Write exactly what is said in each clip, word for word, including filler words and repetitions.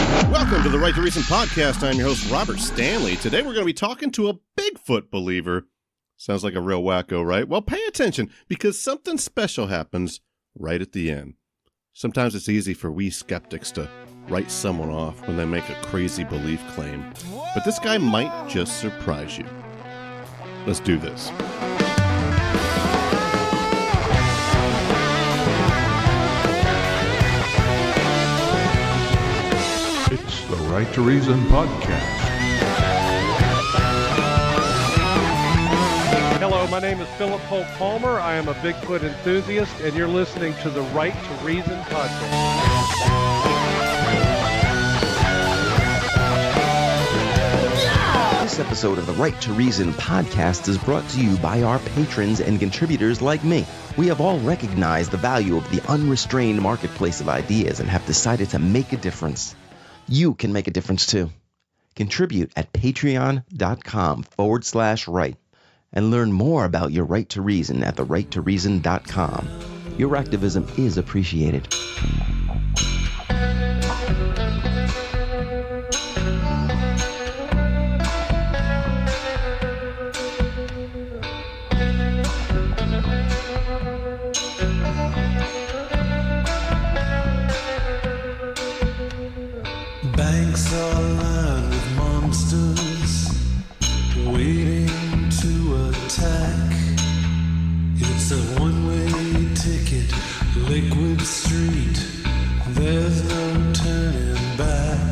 Welcome to the Right to Reason podcast. I'm your host, Robert Stanley. Today we're going to be talking to a Bigfoot believer. Sounds like a real wacko, right? Well, pay attention, because something special happens right at the end. Sometimes it's easy for we skeptics to write someone off when they make a crazy belief claim. But this guy might just surprise you. Let's do this. It's the Right to Reason podcast. Hello, my name is Phillip Polk Palmer. I am a Bigfoot enthusiast, and you're listening to the Right to Reason podcast. This episode of the Right to Reason podcast is brought to you by our patrons and contributors like me. We have all recognized the value of the unrestrained marketplace of ideas and have decided to make a difference. You can make a difference too. Contribute at patreon.com forward slash right and learn more about your right to reason at the right to reason dot com. Your activism is appreciated. Banks are lined with monsters waiting to attack. It's a one-way ticket, liquid street. There's no turning back.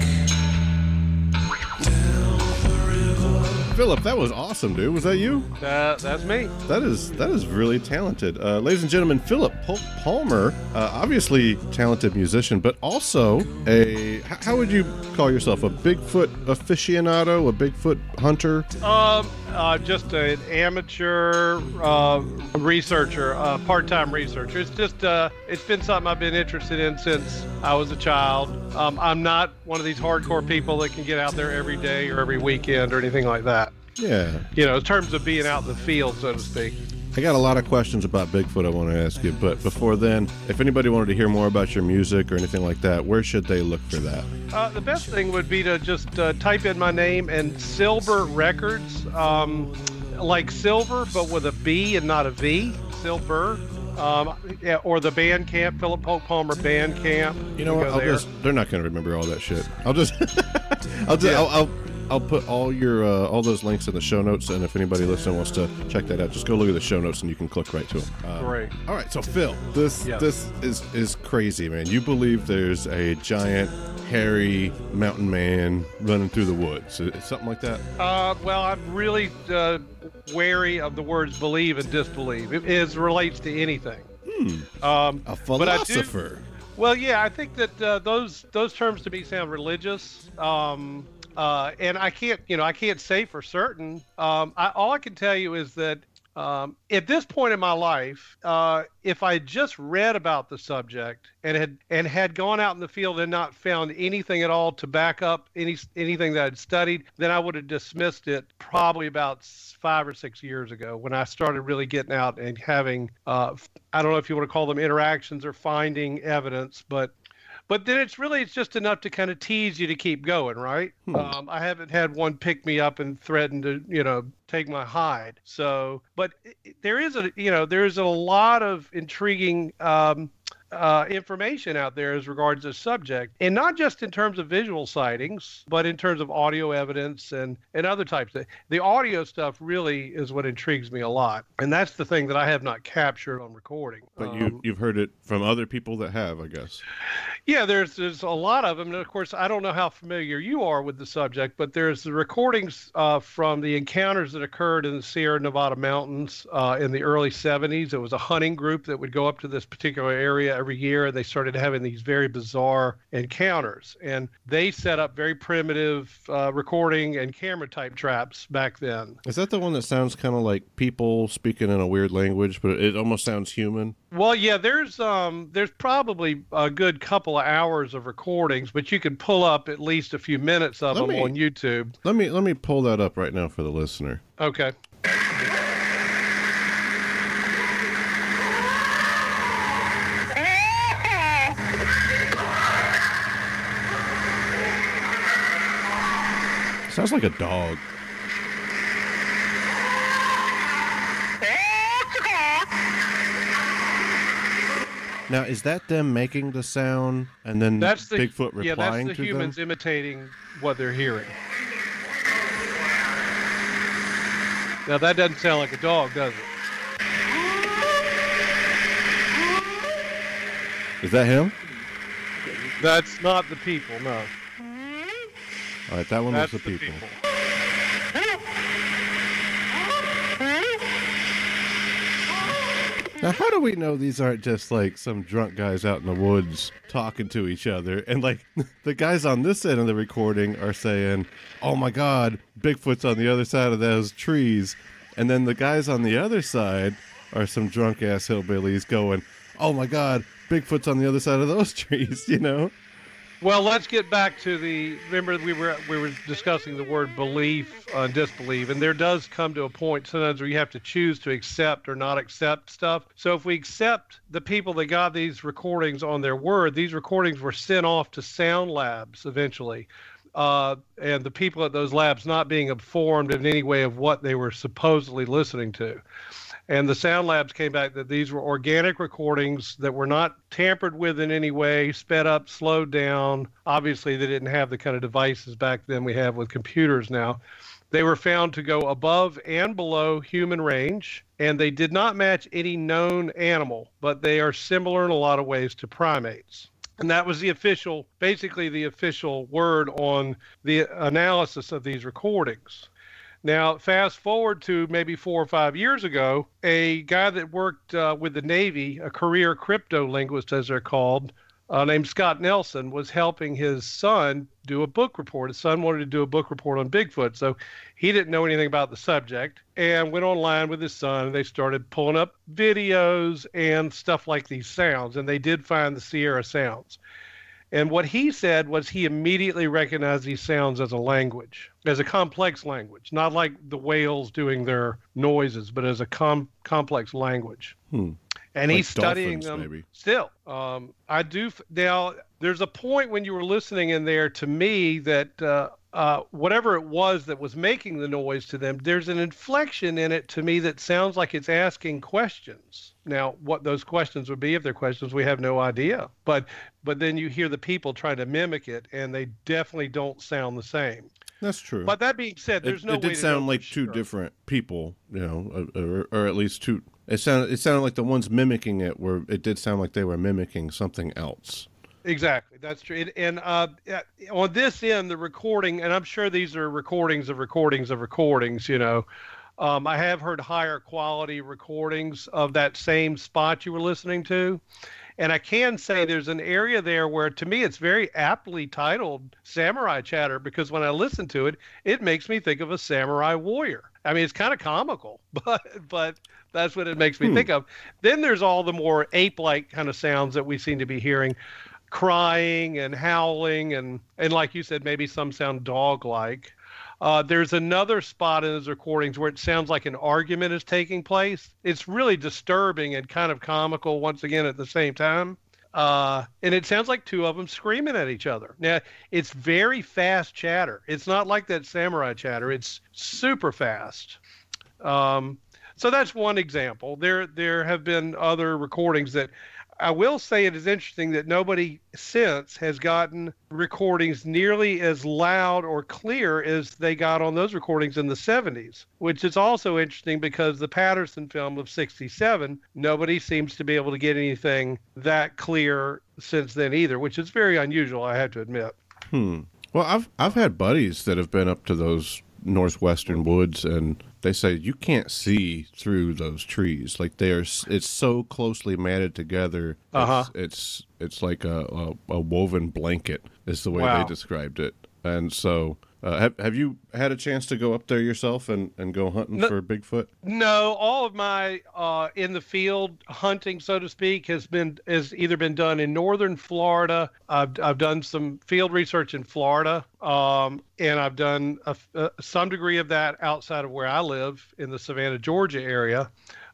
Down the river. Phillip, that was awesome, dude. Was that you? Uh, that's me. That is that is really talented. Uh, ladies and gentlemen, Phillip Polk Palmer, uh, obviously talented musician, but also a, h- how would you call yourself? A Bigfoot aficionado? A Bigfoot hunter? Um, uh, just an amateur uh, researcher, uh, part-time researcher. It's just, uh, it's been something I've been interested in since I was a child. Um, I'm not one of these hardcore people that can get out there every day or every weekend or anything like that. Yeah. You know, in terms of being out in the field, so to speak. I got a lot of questions about Bigfoot I want to ask you, but before then, if anybody wanted to hear more about your music or anything like that, where should they look for that? Uh, the best thing would be to just uh, type in my name and Silver Records, um, like silver, but with a B and not a V, Silver. Um, yeah, or the Bandcamp, Phillip Polk Palmer Bandcamp. You know what? Go I'll there. just, they're not going to remember all that shit. I'll just, I'll just, Yeah. I'll, I'll, I'll put all your, uh, all those links in the show notes, and if anybody listening wants to check that out, just go look at the show notes and you can click right to them. Um, Great. All right, so Phil, this, Yes. this is, is crazy, man. You believe there's a giant, hairy mountain man running through the woods. Is something like that? Uh, well, I'm really uh, wary of the words believe and disbelieve. It is relates to anything. Hmm. Um, A but I do- philosopher. Well, yeah, I think that uh, those those terms to me sound religious, um, uh, and I can't, you know, I can't say for certain. Um, I, all I can tell you is that um, at this point in my life, uh, if I just read about the subject and had and had gone out in the field and not found anything at all to back up any anything that I'd studied, then I would have dismissed it probably about five or six years ago when I started really getting out and having, uh, I don't know if you want to call them interactions or finding evidence, but But then it's really, it's just enough to kind of tease you to keep going, right? Hmm. Um, I haven't had one pick me up and threaten to, you know, take my hide. So, but it- there is a, you know, there's a lot of intriguing um, uh, information out there as regards this subject, and not just in terms of visual sightings, but in terms of audio evidence and, and other types. Of, the audio stuff really is what intrigues me a lot, and that's the thing that I have not captured on recording. But you, Um, you've heard it from other people that have, I guess. Yeah, there's there's a lot of them, and of course, I don't know how familiar you are with the subject, but there's the recordings uh, from the encounters that occurred in the Sierra Nevada mountains uh, in the early seventies. It was a hunting group that would go up to this particular area every year, and they started having these very bizarre encounters, and they set up very primitive uh, recording and camera type traps back then. Is that the one that sounds kind of like people speaking in a weird language, but it almost sounds human? Well, yeah, there's um there's probably a good couple of hours of recordings, but you can pull up at least a few minutes of Let them me- on YouTube. Let me let me pull that up right now for the listener. Okay. Sounds like a dog. Now, is that them making the sound and then That's the Bigfoot replying yeah. That's the to humans them? imitating what they're hearing. Now that doesn't sound like a dog, does it? Is that him? That's not the people. No. All right, that one That's was the, the people. people. Now, how do we know these aren't just like some drunk guys out in the woods talking to each other? And like the guys on this end of the recording are saying, "Oh my God, Bigfoot's on the other side of those trees," and then the guys on the other side are some drunk ass hillbillies going, "Oh my God, Bigfoot's on the other side of those trees," you know? Well, let's get back to the. Remember, we were we were discussing the word belief and uh, disbelief, and there does come to a point sometimes where you have to choose to accept or not accept stuff. So if we accept the people that got these recordings on their word, these recordings were sent off to sound labs eventually, uh, and the people at those labs not being informed in any way of what they were supposedly listening to. And the sound labs came back that these were organic recordings that were not tampered with in any way, sped up, slowed down. Obviously, they didn't have the kind of devices back then we have with computers now. They were found to go above and below human range, and they did not match any known animal, but they are similar in a lot of ways to primates. And that was the official, basically the official word on the analysis of these recordings. Now, fast forward to maybe four or five years ago, a guy that worked uh, with the Navy, a career crypto linguist, as they're called, uh, named Scott Nelson, was helping his son do a book report. His son wanted to do a book report on Bigfoot, so he didn't know anything about the subject and went online with his son, and they started pulling up videos and stuff like these sounds, and they did find the Sierra sounds. And what he said was he immediately recognized these sounds as a language, as a complex language, not like the whales doing their noises, but as a com- complex language. Hmm. And Like he's studying dolphins, them maybe. still. Um, I do. F- now, there's a point when you were listening in there to me that uh, uh, whatever it was that was making the noise to them, there's an inflection in it to me that sounds like it's asking questions. Now, what those questions would be, if they're questions, we have no idea. But but then you hear the people trying to mimic it, and they definitely don't sound the same. That's true. But that being said, there's it, no it did way to sound know like for two sure. different people, you know, or, or at least two. It sounded it sounded like the ones mimicking it were. It did sound like they were mimicking something else. Exactly, that's true. And, and uh, on this end, the recording, and I'm sure these are recordings of recordings of recordings. You know, um, I have heard higher quality recordings of that same spot you were listening to. And I can say there's an area there where, to me, it's very aptly titled Samurai Chatter, because when I listen to it, it makes me think of a samurai warrior. I mean, it's kind of comical, but but that's what it makes me Hmm. think of. Then there's all the more ape-like kind of sounds that we seem to be hearing, crying and howling, and, and like you said, maybe some sound dog-like. Uh, there's another spot in his recordings where it sounds like an argument is taking place. It's really disturbing and kind of comical once again at the same time. Uh, and it sounds like two of them screaming at each other. Now, it's very fast chatter. It's not like that samurai chatter. It's super fast. Um, so that's one example. There, there have been other recordings that I will say it is interesting that nobody since has gotten recordings nearly as loud or clear as they got on those recordings in the seventies, which is also interesting because the Patterson film of sixty-seven, nobody seems to be able to get anything that clear since then either, which is very unusual, I have to admit. Hmm. Well, I've I've had buddies that have been up to those northwestern woods, and they say you can't see through those trees. Like they are, it's so closely matted together. Uh-huh. It's it's, it's like a, a a woven blanket is the way Wow. they described it. And so, uh, have have you had a chance to go up there yourself and, and go hunting No. for Bigfoot? No, all of my uh, in the field hunting, so to speak, has been has either been done in northern Florida. I've I've done some field research in Florida, um, and I've done a, a, some degree of that outside of where I live in the Savannah, Georgia area.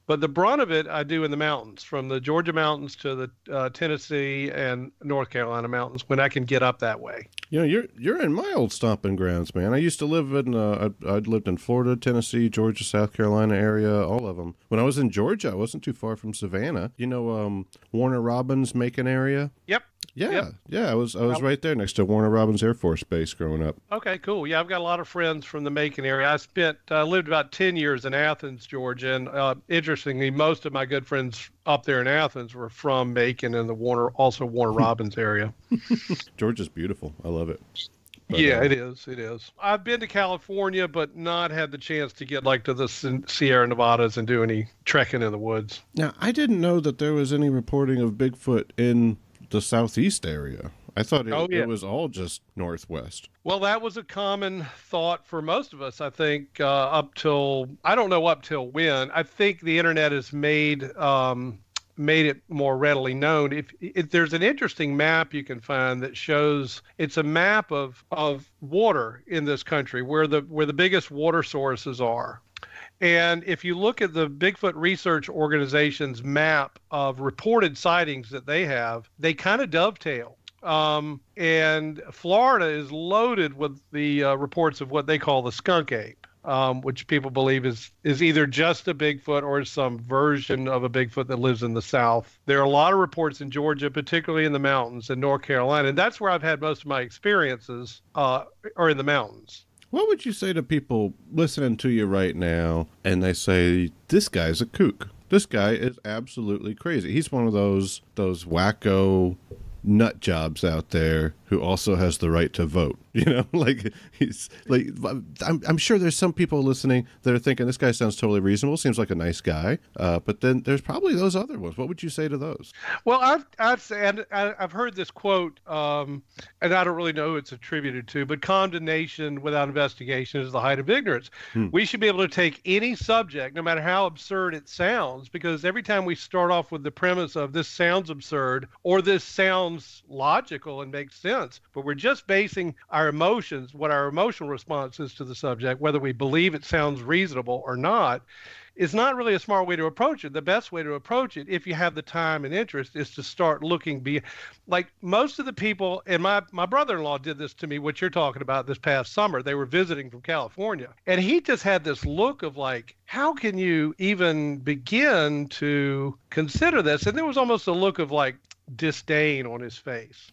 But the brunt of it I do in the mountains, from the Georgia mountains to the uh, Tennessee and North Carolina mountains, when I can get up that way. You know, you're you're in my old stomping grounds, man. I used to live in, uh, I, I'd lived in Florida, Tennessee, Georgia, South Carolina area, all of them. When I was in Georgia, I wasn't too far from Savannah. You know, um, Warner Robins Macon area? Yep. Yeah, Yep. yeah. I was I was right there next to Warner Robins Air Force Base growing up. Okay, cool. Yeah, I've got a lot of friends from the Macon area. I spent, uh, lived about ten years in Athens, Georgia, and uh, interestingly, most of my good friends up there in Athens were from Macon and the Warner, also Warner Robins area. Georgia's beautiful. I love it. But, yeah, uh, it is. It is. I've been to California, but not had the chance to get like to the Sin- Sierra Nevadas and do any trekking in the woods. Now, I didn't know that there was any reporting of Bigfoot in the southeast area. I thought it, Oh, yeah. it was all just northwest. Well, that was a common thought for most of us, I think, uh, up till, I don't know up till when. I think the internet has made um, made it more readily known. If, if there's an interesting map you can find that shows, it's a map of of water in this country, where the where the biggest water sources are. And if you look at the Bigfoot Research Organization's map of reported sightings that they have, they kind of dovetail. Um, and Florida is loaded with the uh, reports of what they call the skunk ape, um, which people believe is, is either just a Bigfoot or some version of a Bigfoot that lives in the South. There are a lot of reports in Georgia, particularly in the mountains, in North Carolina, and that's where I've had most of my experiences, uh, are in the mountains. What would you say to people listening to you right now and they say, this guy's a kook? This guy is absolutely crazy. He's one of those those wacko nut jobs out there who also has the right to vote. You know, like he's like, I'm, I'm sure there's some people listening that are thinking this guy sounds totally reasonable, seems like a nice guy. Uh, but then there's probably those other ones. What would you say to those? Well, I've I've said, I've heard this quote, um, and I don't really know who it's attributed to, but condemnation without investigation is the height of ignorance. Hmm. We should be able to take any subject, no matter how absurd it sounds, because every time we start off with the premise of this sounds absurd or this sounds logical and makes sense, but we're just basing our emotions, what our emotional response is to the subject, whether we believe it sounds reasonable or not, is not really a smart way to approach it. The best way to approach it, if you have the time and interest, is to start looking be like most of the people, and my, my brother-in-law did this to me, what you're talking about this past summer. They were visiting from California, and he just had this look of like, how can you even begin to consider this? And there was almost a look of like disdain on his face.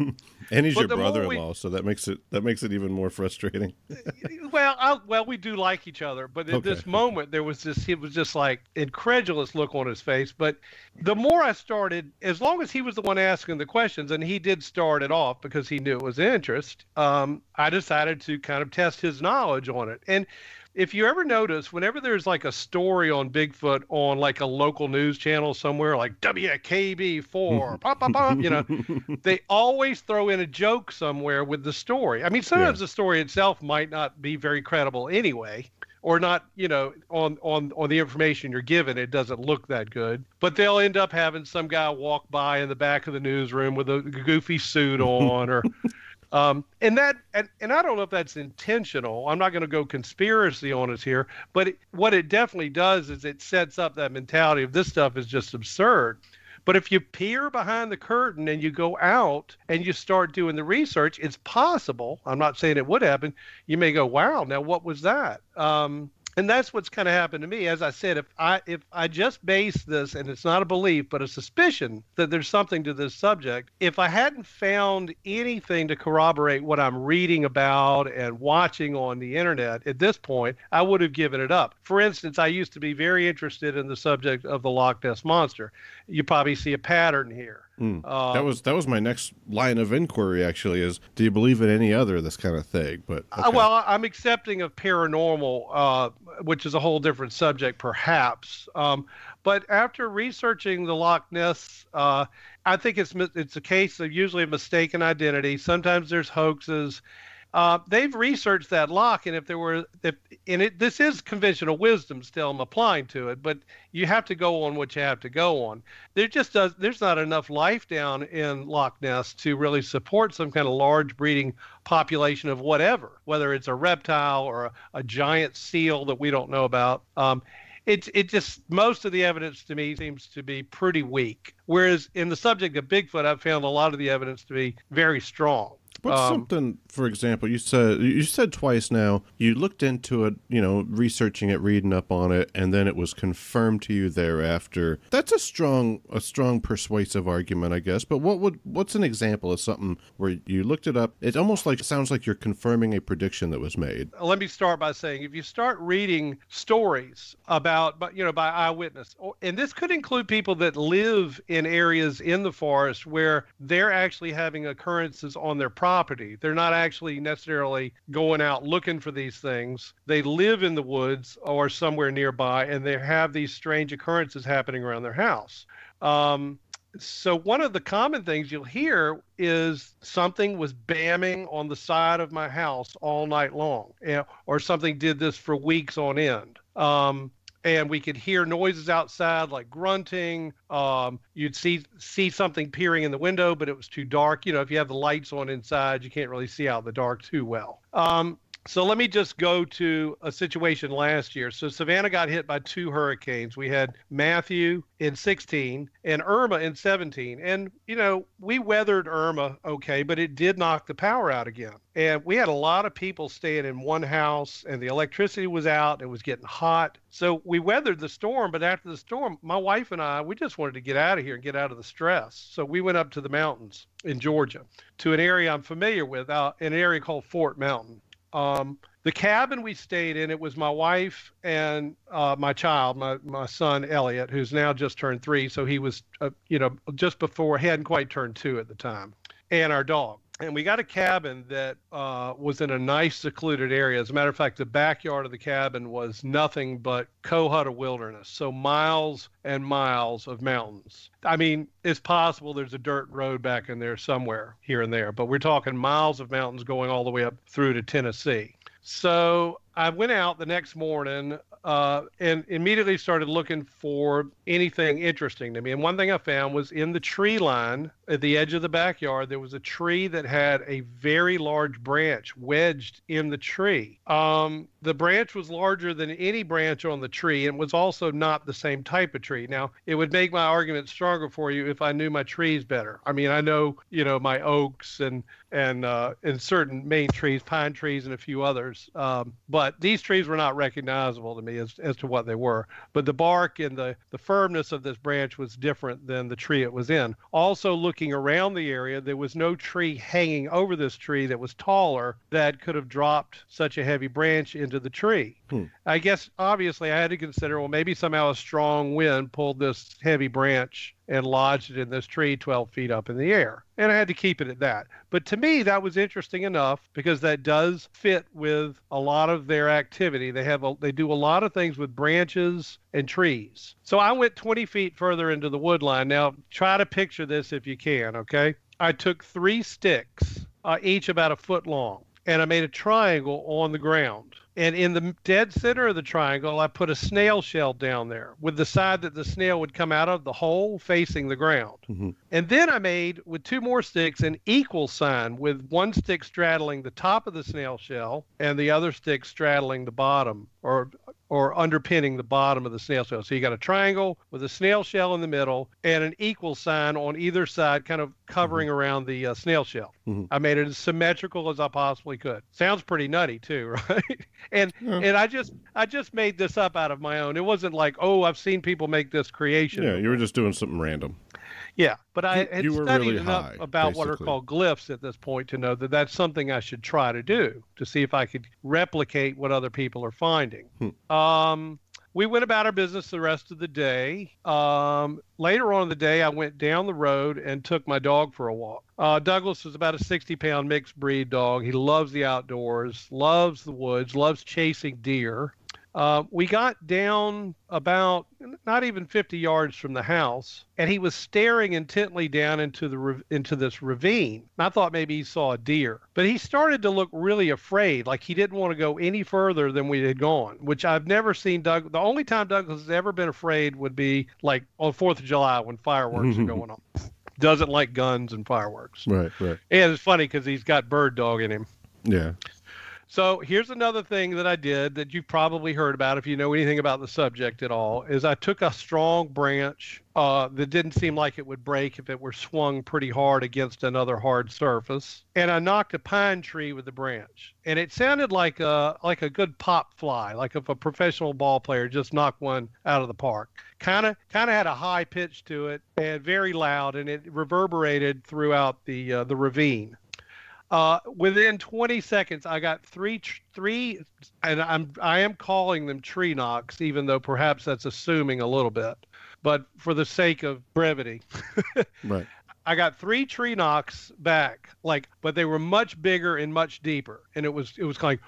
And he's But your the more brother-in-law, we- so that makes it that makes it even more frustrating. well, I, well, we do like each other, but at Okay. this moment there was this, it was just like incredulous look on his face. But the more I started, as long as he was the one asking the questions, and he did start it off because he knew it was interest, um, I decided to kind of test his knowledge on it. And if you ever notice, whenever there's like a story on Bigfoot on like a local news channel somewhere, like W K B four, pop, pop, pop, you know, they always throw in a joke somewhere with the story. I mean, sometimes Yeah. the story itself might not be very credible anyway, or not, you know, on, on, on the information you're given, it doesn't look that good. But they'll end up having some guy walk by in the back of the newsroom with a goofy suit on, or... Um, and that, and, and I don't know if that's intentional. I'm not going to go conspiracy on us here, but it, what it definitely does is it sets up that mentality of this stuff is just absurd. But if you peer behind the curtain and you go out and you start doing the research, it's possible. I'm not saying it would happen. You may go, wow, now what was that? Um, And that's what's kind of happened to me. As I said, if I if I just base this, and it's not a belief, but a suspicion that there's something to this subject, if I hadn't found anything to corroborate what I'm reading about and watching on the internet at this point, I would have given it up. For instance, I used to be very interested in the subject of the Loch Ness Monster. You probably see a pattern here. Mm. Uh, that was that was my next line of inquiry. Actually, is do you believe in any other this kind of thing? But Uh, okay. well, I'm accepting of paranormal, uh, which is a whole different subject, perhaps. Um, but after researching the Loch Ness, uh, I think it's mi- it's a case of usually a mistaken identity. Sometimes there's hoaxes. Uh, they've researched that loch, and if there were, if and it, this is conventional wisdom still, I'm applying to it, but you have to go on what you have to go on. There just does, there's not enough life down in Loch Ness to really support some kind of large breeding population of whatever, whether it's a reptile or a, a giant seal that we don't know about. Um, it, it just, most of the evidence to me seems to be pretty weak. Whereas in the subject of Bigfoot, I've found a lot of the evidence to be very strong. What's Um, something, for example, you said you said twice now, you looked into it, you know, researching it, reading up on it, and then it was confirmed to you thereafter. That's a strong a strong persuasive argument, I guess. But what would what's an example of something where you looked it up? It almost like sounds like you're confirming a prediction that was made. Let me start by saying, if you start reading stories about, but you know, by eyewitness, or- and this could include people that live in areas in the forest where they're actually having occurrences on their property. They're not actually necessarily going out looking for these things. They live in the woods or somewhere nearby, and they have these strange occurrences happening around their house. Um, So one of the common things you'll hear is something was bamming on the side of my house all night long, eh, or something did this for weeks on end. Um, and we could hear noises outside like grunting. Um, you'd see see something peering in the window, but it was too dark. You know, if you have the lights on inside, you can't really see out in the dark too well. Um, So let me just go to a situation last year. So Savannah got hit by two hurricanes. We had Matthew in sixteen and Irma in seventeen. And, you know, we weathered Irma okay, but it did knock the power out again. And we had a lot of people staying in one house, and the electricity was out. It was getting hot. So we weathered the storm, but after the storm, my wife and I, we just wanted to get out of here and get out of the stress. So we went up to the mountains in Georgia to an area I'm familiar with, uh, an area called Fort Mountain. Um, the cabin we stayed in, it was my wife and uh, my child, my, my son, Elliot, who's now just turned three. So he was, uh, you know, just before, he hadn't quite turned two at the time, and our dog. And we got a cabin that uh, was in a nice secluded area. As a matter of fact, the backyard of the cabin was nothing but Cohutta wilderness. So miles and miles of mountains. I mean, it's possible there's a dirt road back in there somewhere here and there, but we're talking miles of mountains going all the way up through to Tennessee. So I went out the next morning uh, and immediately started looking for anything interesting to me. And one thing I found was in the tree line at the edge of the backyard, there was a tree that had a very large branch wedged in the tree. Um, the branch was larger than any branch on the tree and was also not the same type of tree. Now, it would make my argument stronger for you if I knew my trees better. I mean, I know, you know, my oaks and and uh, and certain main trees, pine trees and a few others. Um, but these trees were not recognizable to me as, as to what they were. But the bark and the, the firmness of this branch was different than the tree it was in. Also, looking around the area, there was no tree hanging over this tree that was taller that could have dropped such a heavy branch into the tree. Hmm. I guess, obviously, I had to consider, well, maybe somehow a strong wind pulled this heavy branch and lodged it in this tree twelve feet up in the air. And I had to keep it at that. But to me, that was interesting enough because that does fit with a lot of their activity. They have a, they do a lot of things with branches and trees. So I went twenty feet further into the wood line. Now, try to picture this if you can, okay? I took three sticks, uh, each about a foot long, and I made a triangle on the ground. And in the dead center of the triangle, I put a snail shell down there with the side that the snail would come out of, the hole facing the ground. Mm-hmm. And then I made, with two more sticks, an equal sign with one stick straddling the top of the snail shell and the other stick straddling the bottom or or underpinning the bottom of the snail shell. So you got a triangle with a snail shell in the middle and an equal sign on either side kind of covering mm-hmm. around the uh, snail shell. Mm-hmm. I made it as symmetrical as I possibly could. Sounds pretty nutty too, right? And yeah. and I just I just made this up out of my own. It wasn't like, oh, I've seen people make this creation. Yeah, you were just doing something random. Yeah, but I had you studied really enough high, about basically. what are called glyphs at this point to know that that's something I should try to do to see if I could replicate what other people are finding. Hmm. Um, we went about our business the rest of the day. Um, later on in the day, I went down the road and took my dog for a walk. Uh, Douglas is about a sixty pound mixed breed dog. He loves the outdoors, loves the woods, loves chasing deer. Uh, we got down about not even fifty yards from the house, and he was staring intently down into the into this ravine. And I thought maybe he saw a deer, but he started to look really afraid, like he didn't want to go any further than we had gone, which I've never seen Doug. The only time Douglas has ever been afraid would be like on fourth of July when fireworks are going on. Doesn't like guns and fireworks. Right, right. And it's funny because he's got bird dog in him. Yeah. So here's another thing that I did that you've probably heard about if you know anything about the subject at all, is I took a strong branch uh, that didn't seem like it would break if it were swung pretty hard against another hard surface, and I knocked a pine tree with the branch. And it sounded like a like a good pop fly, like if a professional ball player just knocked one out of the park. Kind of kind of had a high pitch to it and very loud, and it reverberated throughout the uh, the ravine. Uh, within twenty seconds, I got three, three, and I'm I am calling them tree knocks, even though perhaps that's assuming a little bit, but for the sake of brevity, Right. I got three tree knocks back, like, but they were much bigger and much deeper, and it was it was kind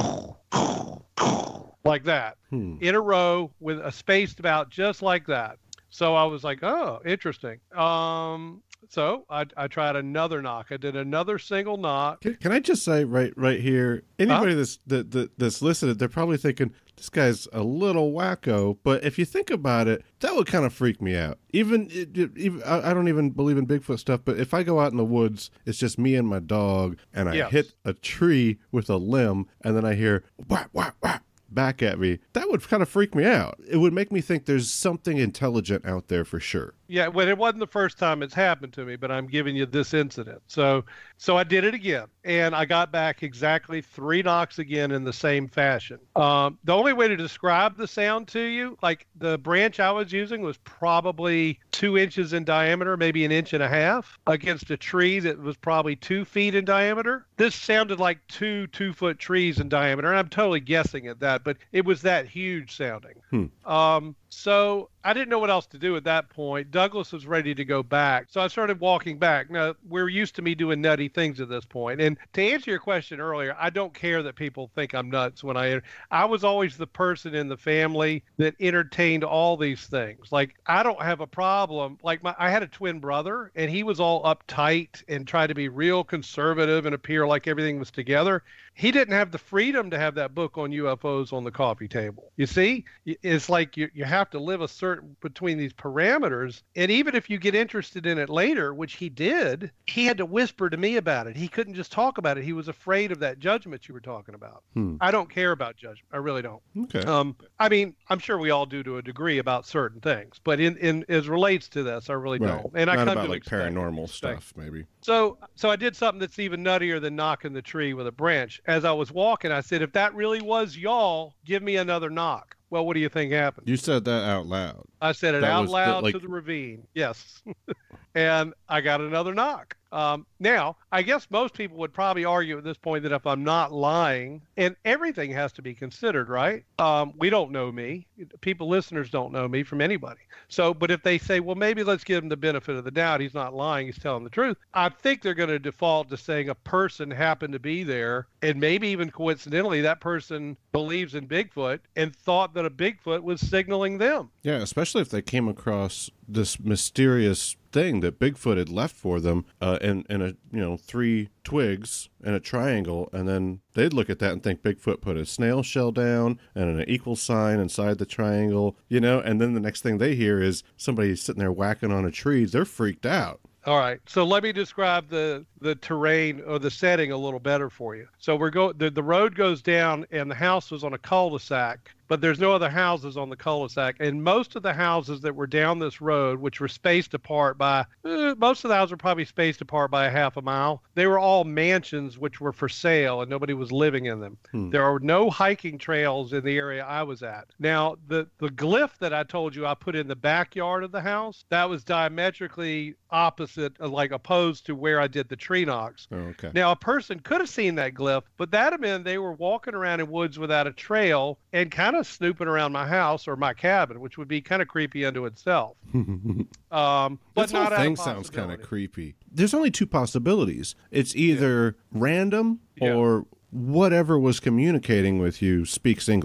of like that Hmm. in a row with a spaced about just like that. So I was like, oh, interesting. Um, so I, I tried another knock. I did another single knock. Can, can I just say right right here, anybody Huh? that's that, that that's listening, they're probably thinking this guy's a little wacko. But if you think about it, that would kind of freak me out. Even, it, it- even I, I don't even believe in Bigfoot stuff, but if I go out in the woods, it's just me and my dog, and I Yes. hit a tree with a limb, and then I hear whap whap whap back at me, that would kind of freak me out. It would make me think there's something intelligent out there for sure. Yeah, well, it wasn't the first time it's happened to me, but I'm giving you this incident. So, so I did it again, and I got back exactly three knocks again in the same fashion. Um, the only way to describe the sound to you, like the branch I was using was probably two inches in diameter, maybe an inch and a half, against a tree that was probably two feet in diameter. This sounded like two two-foot trees in diameter, and I'm totally guessing at that, but it was that huge sounding. Hmm. Um, so I didn't know what else to do at that point. Douglas was ready to go back. So I started walking back. Now, we're used to me doing nutty things at this point. And to answer your question earlier, I don't care that people think I'm nuts when I I was always the person in the family that entertained all these things. Like, I don't have a problem. Like, my I had a twin brother, and he was all uptight and tried to be real conservative and appear like everything was together. He didn't have the freedom to have that book on U F Os on the coffee table. You see, it's like you, you have to live a certain between these parameters. And even if you get interested in it later, which he did, he had to whisper to me about it. He couldn't just talk about it. He was afraid of that judgment you were talking about. Hmm. I don't care about judgment. I really don't. Okay. Um, I mean, I'm sure we all do to a degree about certain things, but in, in as relates to this, I really Right. don't. And I Not come about to like expect it. paranormal Expect stuff, maybe. So, so I did something that's even nuttier than knocking the tree with a branch. As I was walking, I said, if that really was y'all, give me another knock. Well, what do you think happened? You said that out loud. I said it that out was the- loud like- to the ravine. Yes. And I got another knock. Um, now, I guess most people would probably argue at this point that if I'm not lying, and everything has to be considered, right? Um, we don't know me. People, listeners don't know me from anybody. So, but if they say, well, maybe let's give him the benefit of the doubt. He's not lying. He's telling the truth. I think they're going to default to saying a person happened to be there. And maybe even coincidentally, that person believes in Bigfoot and thought that a Bigfoot was signaling them. Yeah, especially if they came across this mysterious thing that Bigfoot had left for them uh, in, in a, you know, three twigs and a triangle, and then they'd look at that and think Bigfoot put a snail shell down and an equal sign inside the triangle, you know, and then the next thing they hear is somebody sitting there whacking on a tree. They're freaked out. All right. So let me describe the, the terrain or the setting a little better for you. So we're go the, the road goes down and the house was on a cul-de-sac, but there's no other houses on the cul-de-sac. And most of the houses that were down this road, which were spaced apart by, eh, most of the houses were probably spaced apart by a half a mile. They were all mansions which were for sale and nobody was living in them. Hmm. There are no hiking trails in the area I was at. Now, the, the glyph that I told you I put in the backyard of the house, that was diametrically opposite, uh, like opposed to where I did the tree knocks. Oh, okay. Now, a person could have seen that glyph, but that meant they were walking around in woods without a trail and kind of snooping around my house or my cabin, which would be kind of creepy unto itself. Um, but This not whole out of thing sounds kind of possibility. creepy. There's only two possibilities. It's either random Yeah. or whatever was communicating with you speaks English.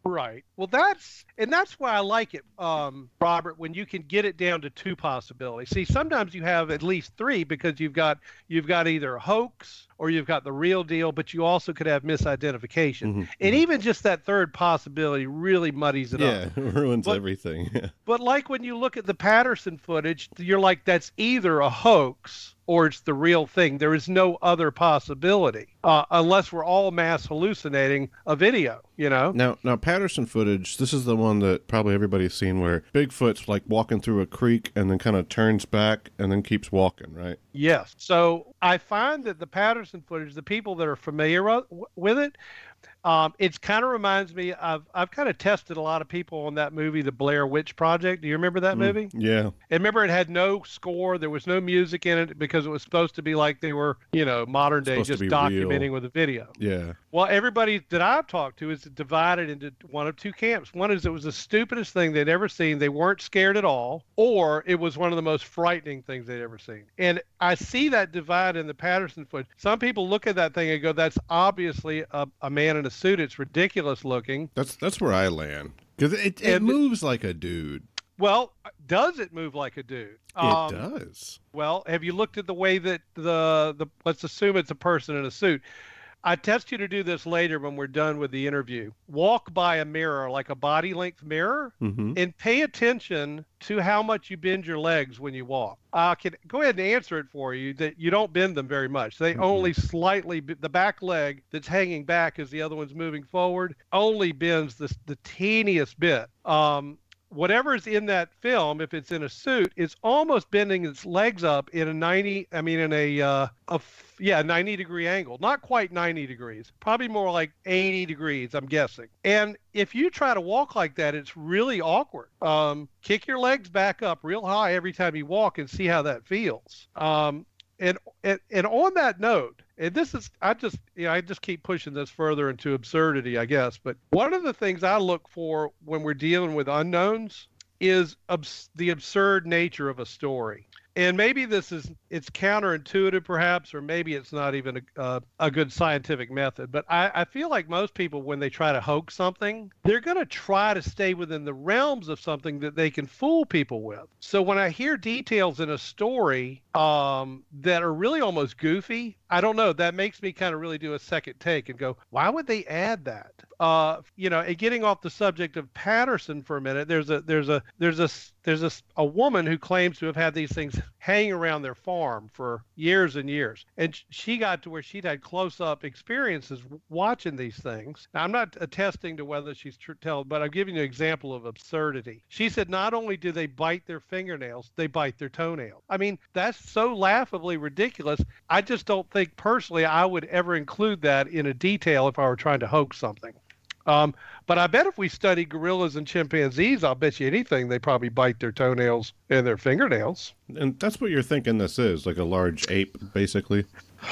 Right. Well, that's and that's why I like it, um, Robert. When you can get it down to two possibilities. See, sometimes you have at least three because you've got you've got either a hoax or you've got the real deal, but you also could have misidentification. Mm-hmm. And even just that third possibility really muddies it yeah, up. Yeah, it ruins but, everything. But like when you look at the Patterson footage, you're like, that's either a hoax or it's the real thing. There is no other possibility, uh, unless we're all mass hallucinating a video, you know? Now, now Patterson footage, this is the one that probably everybody's seen where Bigfoot's like walking through a creek and then kind of turns back and then keeps walking, right? Yes. So I find that the Patterson footage, the people that are familiar with it, Um, it kind of reminds me of, I've kind of tested a lot of people on that movie, The Blair Witch Project. Do you remember that movie? Mm, yeah. And remember, it had no score. There was no music in it because it was supposed to be like they were, you know, modern day, just documenting real. With a video. Yeah. Well, everybody that I've talked to is divided into one of two camps. One is it was the stupidest thing they'd ever seen. They weren't scared at all, or it was one of the most frightening things they'd ever seen. And I see that divide in the Patterson footage. Some people look at that thing and go, that's obviously a, a man in a suit. It's ridiculous looking. That's that's where I land because it, it And- moves like a dude. Well, does it move like a dude? It does. Well, have you looked at the way that the, the let's assume it's a person in a suit. I test you to do this later when we're done with the interview. Walk by a mirror, like a body length mirror, Mm-hmm. and pay attention to how much you bend your legs when you walk. I can go ahead and answer it for you that you don't bend them very much. They Mm-hmm. only slightly, the back leg that's hanging back as the other one's moving forward only bends the, the teeniest bit. Um, Whatever's in that film, if it's in a suit, it's almost bending its legs up in a ninety, I mean, in a, uh, a f- yeah, ninety degree angle. Not quite ninety degrees, probably more like eighty degrees, I'm guessing. And if you try to walk like that, it's really awkward. Um, kick your legs back up real high every time you walk and see how that feels. Um, and, and, and on that note, and this is, I just, you know, I just keep pushing this further into absurdity, I guess. But one of the things I look for when we're dealing with unknowns is abs- the absurd nature of a story. And maybe this is, it's counterintuitive perhaps, or maybe it's not even a, uh, a good scientific method. But I, I feel like most people, when they try to hoax something, they're going to try to stay within the realms of something that they can fool people with. So when I hear details in a story um, that are really almost goofy, I don't know, that makes me kind of really do a second take and go, why would they add that? Uh, you know, and getting off the subject of Patterson for a minute, there's a there's a there's a there's a, a woman who claims to have had these things hanging around their farm for years and years, and she got to where she'd had close-up experiences watching these things. Now, I'm not attesting to whether she's tr- telling, but I'm giving you an example of absurdity. She said not only do they bite their fingernails, they bite their toenails. I mean, that's so laughably ridiculous. I just don't think personally I would ever include that in a detail if I were trying to hoax something. Um, but I bet if we study gorillas and chimpanzees, I'll bet you anything they probably bite their toenails and their fingernails. And that's what you're thinking this is, like a large ape, basically.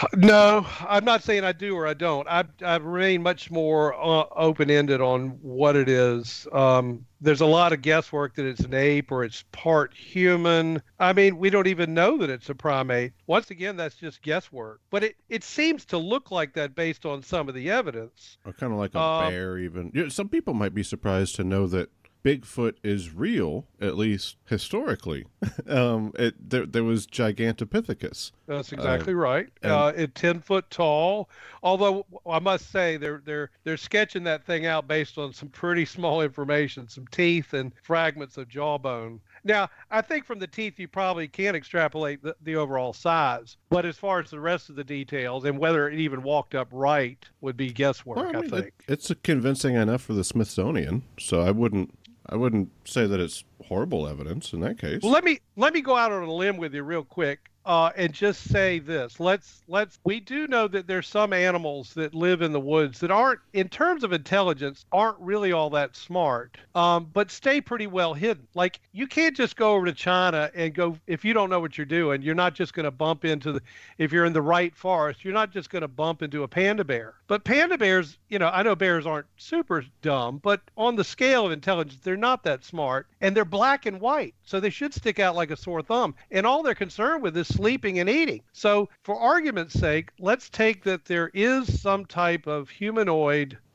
No, I'm not saying I do or I don't. I I remain much more uh, open-ended on what it is. Um, there's a lot of guesswork that it's an ape or it's part human. I mean, we don't even know that it's a primate. Once again, that's just guesswork. But it, it seems to look like that based on some of the evidence. Or kind of like a Um, bear, even. You know, some people might be surprised to know that Bigfoot is real, at least historically. um, it, there, there was Gigantopithecus. That's exactly Uh, right. and- Uh, it ten foot tall. Although I must say they're they're they're sketching that thing out based on some pretty small information, some teeth and fragments of jawbone. Now, I think from the teeth you probably can extrapolate the, the overall size, but as far as the rest of the details and whether it even walked upright would be guesswork. Well, I I mean, think. it, it's convincing enough for the Smithsonian, so I wouldn't, I wouldn't say that it's horrible evidence in that case. Well, let me let me go out on a limb with you real quick. Uh, and just say this. Let's let's. We do know that there's some animals that live in the woods that aren't, in terms of intelligence, aren't really all that smart, um, but stay pretty well hidden. Like you can't just go over to China and go if you don't know what you're doing. You're not just going to bump into the. If you're in the right forest, you're not just going to bump into a panda bear. But panda bears, you know, I know bears aren't super dumb, but on the scale of intelligence, they're not that smart, and they're black and white, so they should stick out like a sore thumb. And all they're concerned with is sleeping and eating. So for argument's sake, let's take that there is some type of humanoid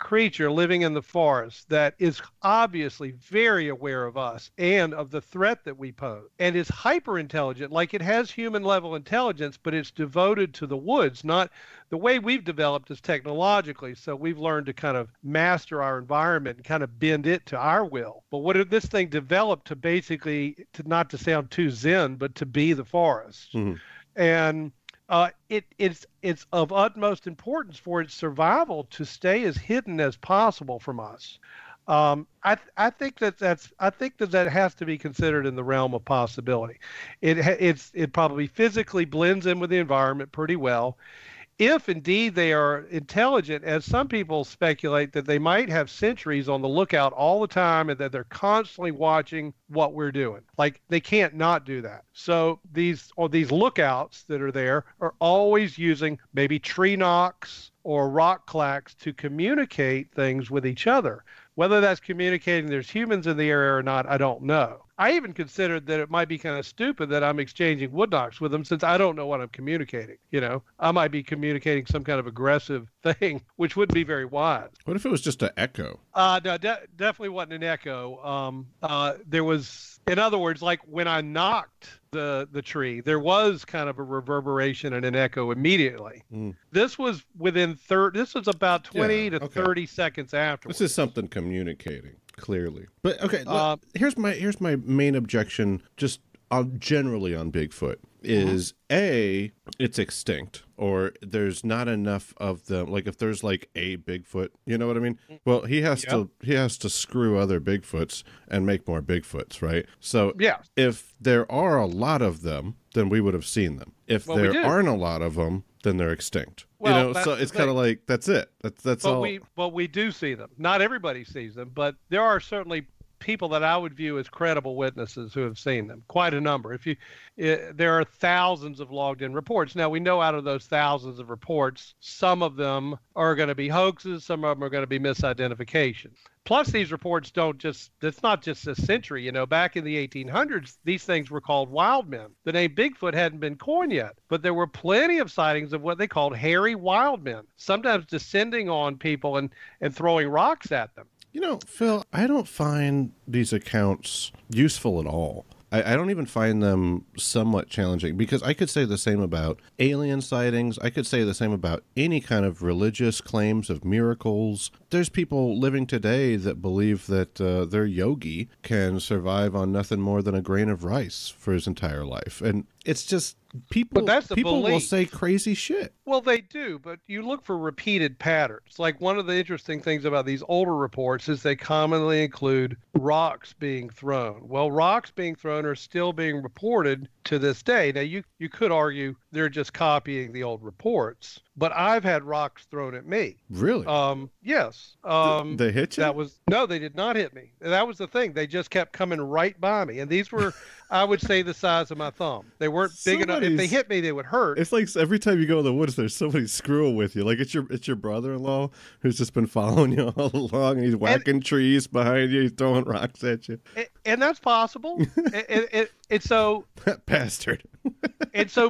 creature living in the forest that is obviously very aware of us and of the threat that we pose and is hyper intelligent, like it has human level intelligence, but it's devoted to the woods, not the way we've developed is technologically. So we've learned to kind of master our environment and kind of bend it to our will. But what if this thing developed to basically, to not to sound too zen, but to be the forest? Mm-hmm. And Uh, it, it's it's of utmost importance for its survival to stay as hidden as possible from us. Um, I I think that that's I think that that has to be considered in the realm of possibility. It it's it probably physically blends in with the environment pretty well. If indeed they are intelligent, as some people speculate that they might have sentries on the lookout all the time and that they're constantly watching what we're doing. Like they can't not do that. So these or these lookouts that are there are always using maybe tree knocks or rock clacks to communicate things with each other. Whether that's communicating there's humans in the area or not, I don't know. I even considered that it might be kind of stupid that I'm exchanging wood knocks with them since I don't know what I'm communicating. You know, I might be communicating some kind of aggressive thing, which wouldn't be very wise. What if it was just an echo? Uh, no, de- definitely wasn't an echo. Um, uh, there was, in other words, like when I knocked the the tree, there was kind of a reverberation and an echo immediately. Mm. This was within thirty. This was about twenty yeah, to okay. thirty seconds afterwards. This is something communicating clearly. But okay, look, Uh, here's my here's my main objection, just on generally on Bigfoot. Is A, it's extinct, or there's not enough of them. Like if there's like a Bigfoot, you know what I mean? Well, he has Yep. to he has to screw other Bigfoots and make more Bigfoots, right? So Yeah. if there are a lot of them, then we would have seen them. If Well, we there do. aren't a lot of them, then they're extinct. Well, you know, that's so the it's kind of thing. like that's it. That's that's But all. we but we do see them. Not everybody sees them, but there are certainly people that I would view as credible witnesses who have seen them. Quite a number. If you, uh, there are thousands of logged in reports. Now we know out of those thousands of reports, some of them are going to be hoaxes, some of them are going to be misidentification. Plus, these reports don't just, it's not just a century. You know, back in the eighteen hundreds, these things were called wild men. The name Bigfoot hadn't been coined yet, but there were plenty of sightings of what they called hairy wild men, sometimes descending on people and, and throwing rocks at them. You know, Phil, I don't find these accounts useful at all. I, I don't even find them somewhat challenging, because I could say the same about alien sightings. I could say the same about any kind of religious claims of miracles. There's people living today that believe that uh, their yogi can survive on nothing more than a grain of rice for his entire life. And it's just people, But that's the people will belief. say crazy shit. Well, they do, but you look for repeated patterns. Like one of the interesting things about these older reports is they commonly include rocks being thrown. Well, rocks being thrown are still being reported to this day. Now, you, you could argue they're just copying the old reports, but I've had rocks thrown at me. Really? Um, yes. Um, they hit you? That was, no, they did not hit me. That was the thing. They just kept coming right by me. And these were, I would say, the size of my thumb. They weren't big enough. If they Somebody's- hit me, they would hurt. It's like every time you go in the woods, there's somebody screwing with you. Like it's your it's your brother-in-law who's just been following you all along, and he's whacking trees behind you, he's throwing rocks at you. And, and that's possible. and, and, and, and so, That bastard. and so,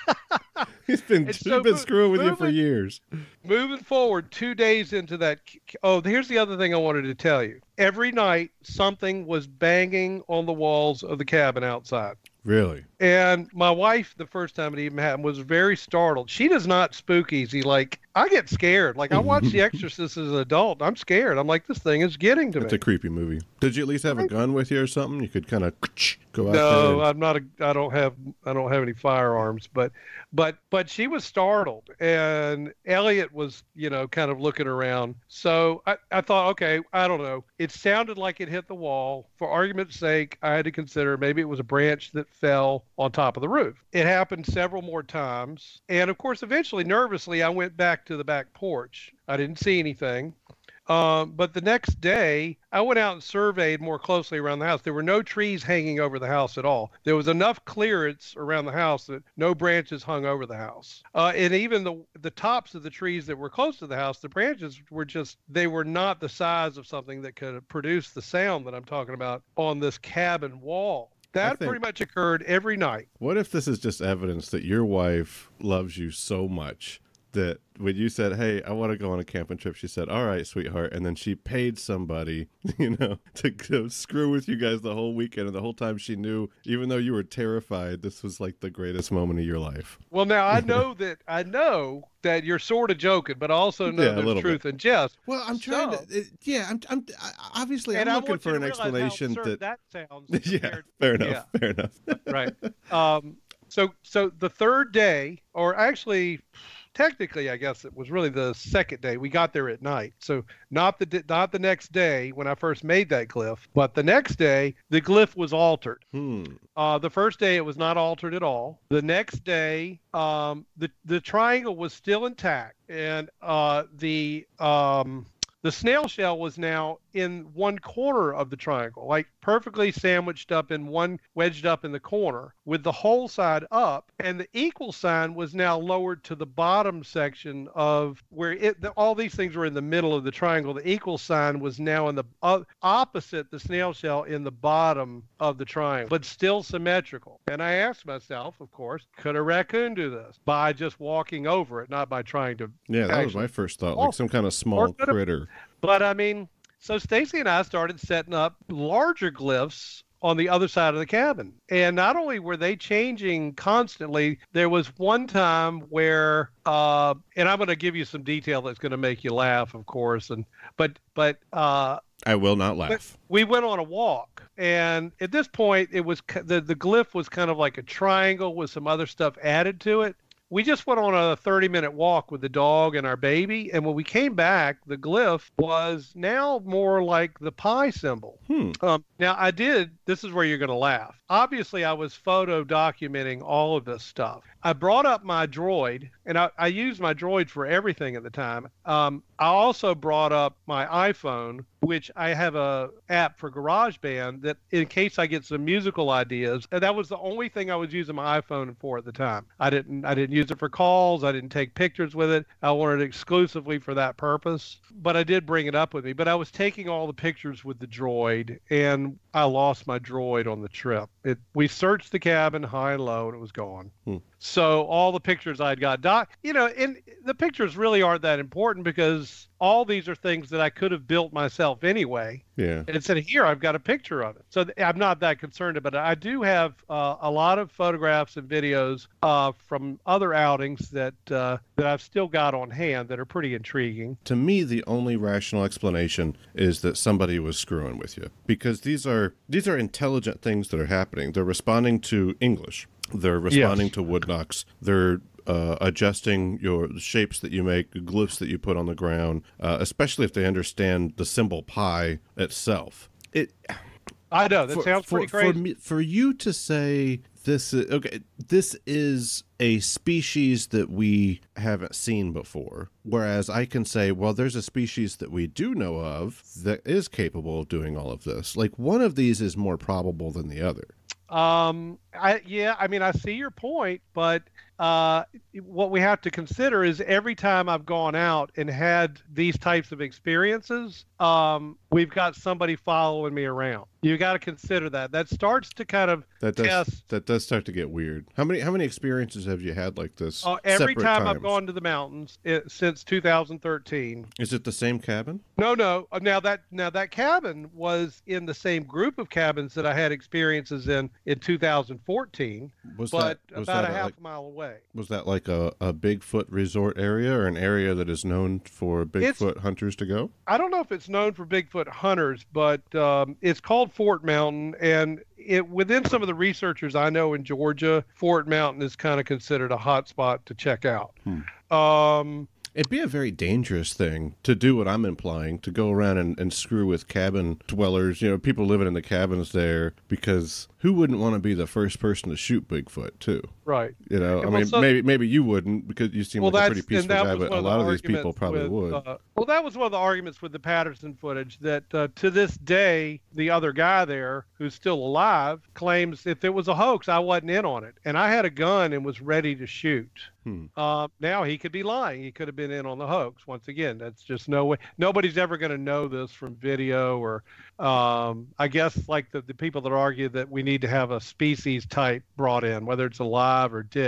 He's been It's he's so been mo- screwing with you for moving- years. moving forward, two days into that. Oh, here's the other thing I wanted to tell you. Every night, something was banging on the walls of the cabin outside. Really? And my wife, the first time it even happened, was very startled. She does not spook easy. Like, I get scared. Like, I watched The Exorcist as an adult. I'm scared. I'm like, this thing is getting to It's me. a creepy movie. Did you at least have a gun with you or something? You could kind of go out No, there. I'm not a. I don't have. I don't have any firearms. But, but, but she was startled, and Elliot was, you know, kind of looking around. So I, I thought, okay, I don't know. It sounded like it hit the wall. For argument's sake, I had to consider maybe it was a branch that fell on top of the roof. It happened several more times, and of course, eventually, nervously, I went back to the back porch. I didn't see anything. Um, but the next day, I went out and surveyed more closely around the house. There were no trees hanging over the house at all. There was enough clearance around the house that no branches hung over the house. Uh, and even the the tops of the trees that were close to the house, the branches were just, they were not the size of something that could produce the sound that I'm talking about on this cabin wall. That think- pretty much occurred every night. What if this is just evidence that your wife loves you so much that when you said, hey, I want to go on a camping trip, she said, all right, sweetheart. And then she paid somebody, you know, to go screw with you guys the whole weekend. And the whole time she knew, even though you were terrified, this was like the greatest moment of your life. Well, now I know that I know that you're sort of joking, but I also know Yeah, a there's little truth bit. in jest. Well, I'm trying So- to, it, yeah, I'm, I'm I- obviously and I'm I looking want for you an to realize how explanation absurd that, that sounds. yeah, compared- fair enough, yeah. fair enough. Right. Um, so, so the third day, or actually, technically, I guess it was really the second day. We got there at night, so not the not the next day when I first made that glyph, but the next day the glyph was altered. Hmm. Uh, the first day it was not altered at all. The next day, um, the the triangle was still intact, and uh, the um, the snail shell was now in one corner of the triangle, like perfectly sandwiched up in one, wedged up in the corner with the whole side up, and the equal sign was now lowered to the bottom section of where it, the, all these things were in the middle of the triangle. The equal sign was now in the uh, opposite the snail shell in the bottom of the triangle, but still symmetrical. And I asked myself, of course, could a raccoon do this? By just walking over it, not by trying to. Yeah, that was actually- my first thought, like some kind of small or could've- critter. But I mean, so Stacy and I started setting up larger glyphs on the other side of the cabin. And not only were they changing constantly, there was one time where, uh, and I'm going to give you some detail that's going to make you laugh, of course. And, but, but, uh, I will not laugh. we went on a walk, and at this point, it was the the glyph was kind of like a triangle with some other stuff added to it. We just went on a thirty minute walk with the dog and our baby, and when we came back, the glyph was now more like the pi symbol. Hmm. Um, now, I did, this is where you're going to laugh. Obviously, I was photo documenting all of this stuff. I brought up my droid, and I, I used my droid for everything at the time. Um, I also brought up my iPhone, which I have a app for GarageBand that in case I get some musical ideas, and that was the only thing I was using my iPhone for at the time. I didn't I didn't use it for calls. I didn't take pictures with it. I wanted it exclusively for that purpose. But I did bring it up with me. But I was taking all the pictures with the droid, and I lost my droid on the trip. It we searched the cabin high and low, and it was gone. Hmm. So all the pictures I'd got, doc, you know, and the pictures really aren't that important because all these are things that I could have built myself anyway. Yeah. And it said, here, I've got a picture of it. So th- I'm not that concerned about it. I do have uh, a lot of photographs and videos uh, from other outings that uh, that I've still got on hand that are pretty intriguing. To me, the only rational explanation is that somebody was screwing with you, because these are these are intelligent things that are happening. They're responding to English. They're responding Yes. to wood knocks. They're uh, adjusting your shapes that you make, glyphs that you put on the ground, uh, especially if they understand the symbol pi itself. It. I know, that for, sounds for, pretty crazy. For, me, for you to say this is okay, this is a species that we haven't seen before, whereas I can say, well, there's a species that we do know of that is capable of doing all of this. Like, one of these is more probable than the other. Um, I yeah, I mean, I see your point, but uh, what we have to consider is every time I've gone out and had these types of experiences, um, we've got somebody following me around. You got to consider that. That starts to kind of That does test. that does start to get weird. How many how many experiences have you had like this? Uh, every separate time I've times? gone to the mountains it, since two thousand thirteen. Is it the same cabin? No, no. Uh, Now that now that cabin was in the same group of cabins that I had experiences in in two thousand fourteen, Was but that was about that a half like, a mile away. was that like a, a Bigfoot resort area, or an area that is known for Bigfoot hunters to go? I don't know if it's known for Bigfoot hunters, but um, it's called Fort Mountain, and it within some of the researchers I know in Georgia, Fort Mountain is kind of considered a hot spot to check out. Hmm. Um, It'd be a very dangerous thing to do what I'm implying, to go around and, and screw with cabin dwellers, you know, people living in the cabins there, because who wouldn't want to be the first person to shoot Bigfoot, too? right. You know, I Well, mean, so- maybe maybe you wouldn't, because you seem Well, like a that's pretty and peaceful that guy, was but one a of the lot of these people arguments probably with, would. Uh, well, that was one of the arguments with the Patterson footage that uh, to this day, the other guy there who's still alive claims if it was a hoax, I wasn't in on it, and I had a gun and was ready to shoot. Hmm. Uh, now he could be lying. He could have been in on the hoax. Once again, that's just no way. Nobody's ever going to know this from video or, um, I guess, like the, the people that argue that we need to have a species type brought in, whether it's alive or dead.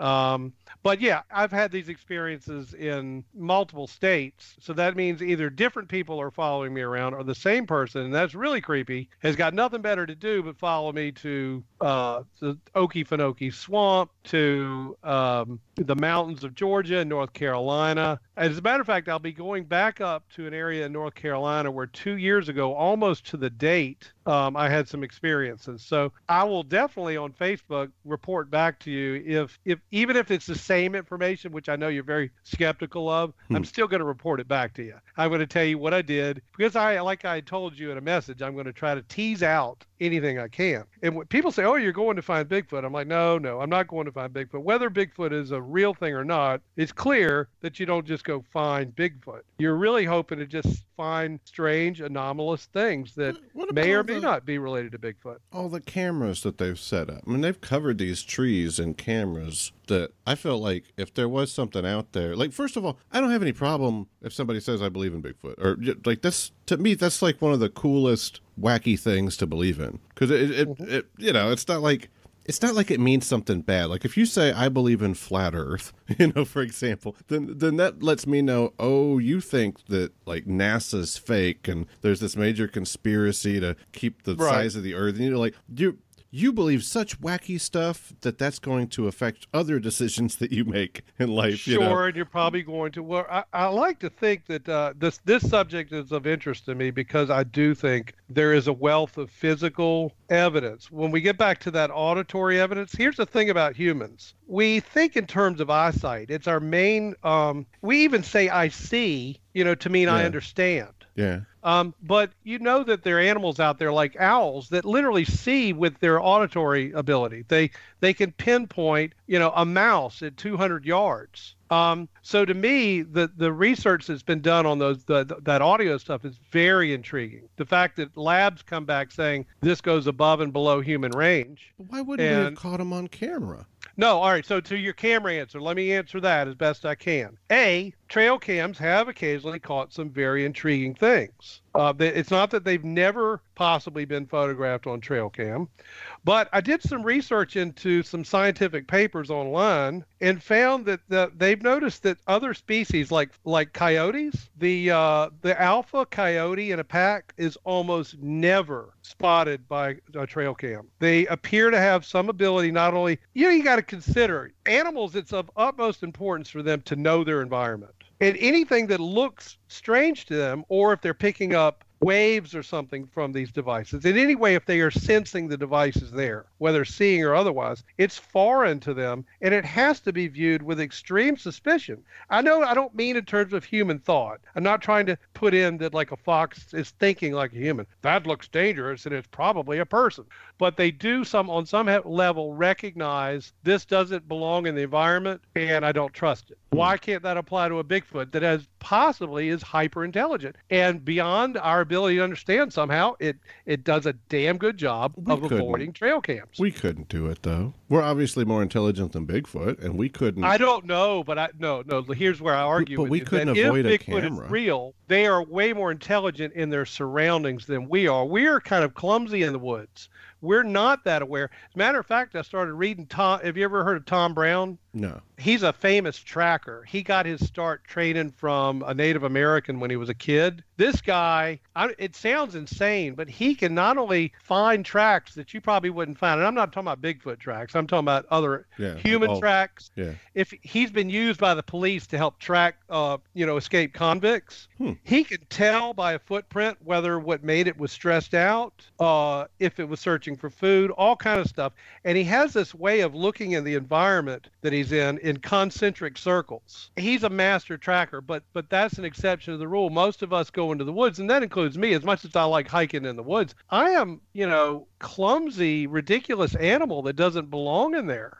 Um, but yeah, I've had these experiences in multiple states. So that means either different people are following me around or the same person, and that's really creepy, has got nothing better to do but follow me to uh, the Okefenokee Swamp, to um, the mountains of Georgia and North Carolina. As a matter of fact, I'll be going back up to an area in North Carolina where two years ago, almost to the date, um, I had some experiences. So I will definitely on Facebook report back to you if, if even if it's the same information, which I know you're very skeptical of, hmm. I'm still going to report it back to you. I'm going to tell you what I did because I, like I told you in a message, I'm going to try to tease out anything I can. And when people say, oh, you're going to find Bigfoot, I'm like, no, no, I'm not going to find Bigfoot. Whether Bigfoot is a real thing or not, it's clear that you don't just go find Bigfoot. You're really hoping to just find strange, anomalous things that may or may the, not be related to Bigfoot. All the cameras that they've set up. I mean, they've covered these trees and cameras that I felt like if there was something out there, like, first of all, I don't have any problem if somebody says I believe in Bigfoot, or like that's, to me, that's like one of the coolest, wacky things to believe in. Because it, it, mm-hmm. it, you know, it's not like, it's not like it means something bad. Like if you say, I believe in flat earth, you know, for example, then then that lets me know, oh, you think that like NASA's fake and there's this major conspiracy to keep the right. size of the earth. And you're like, you you believe such wacky stuff that that's going to affect other decisions that you make in life. Sure, you know? And you're probably going to. Well, I, I like to think that uh, this this subject is of interest to me because I do think there is a wealth of physical evidence. When we get back to that auditory evidence, here's the thing about humans. We think in terms of eyesight. It's our main, um, we even say I see, you know, to mean yeah. I understand. Yeah. Um, but you know that there are animals out there like owls that literally see with their auditory ability. They they can pinpoint, you know, a mouse at two hundred yards. Um, so to me, the, the research that's been done on those the, the, that audio stuff is very intriguing. The fact that labs come back saying this goes above and below human range. But why wouldn't and, we have caught them on camera? No, all right. So to your camera answer, let me answer that as best I can. A, trail cams have occasionally caught some very intriguing things. Uh, they, it's not that they've never possibly been photographed on trail cam, but I did some research into some scientific papers online and found that the, they've noticed that other species like like coyotes, the uh, the alpha coyote in a pack is almost never spotted by a trail cam. They appear to have some ability, not only, you know, you got to consider animals, it's of utmost importance for them to know their environment. And anything that looks strange to them, or if they're picking up waves or something from these devices, in any way, if they are sensing the devices there, whether seeing or otherwise, it's foreign to them, and it has to be viewed with extreme suspicion. I know I don't mean in terms of human thought. I'm not trying to put in that like a fox is thinking like a human. That looks dangerous, and it's probably a person. But they do some on some level recognize this doesn't belong in the environment, and I don't trust it. Why can't that apply to a Bigfoot that has possibly is hyper intelligent and beyond our ability to understand somehow? It it does a damn good job we of couldn't. avoiding trail cams. We couldn't do it though. We're obviously more intelligent than Bigfoot, and we couldn't. I don't know, but I no no. Here's where I argue. But with we you, couldn't that avoid if a Bigfoot camera. Is real, they are way more intelligent in their surroundings than we are. We are kind of clumsy in the woods. We're not that aware. As a matter of fact, I started reading Tom. Have you ever heard of Tom Brown? No. He's a famous tracker. He got his start training from a Native American when he was a kid. This guy, I, it sounds insane, but he can not only find tracks that you probably wouldn't find, and I'm not talking about Bigfoot tracks, I'm talking about other yeah, human all, tracks. Yeah. If he's been used by the police to help track, uh, you know, escaped convicts, hmm. he can tell by a footprint whether what made it was stressed out, uh, if it was searching for food, all kind of stuff. And he has this way of looking in the environment that he's in in concentric circles. He's a master tracker, but but that's an exception to the rule. Most of us go into the woods, and that includes me. As much as I like hiking in the woods, I am, you know, clumsy, ridiculous animal that doesn't belong in there.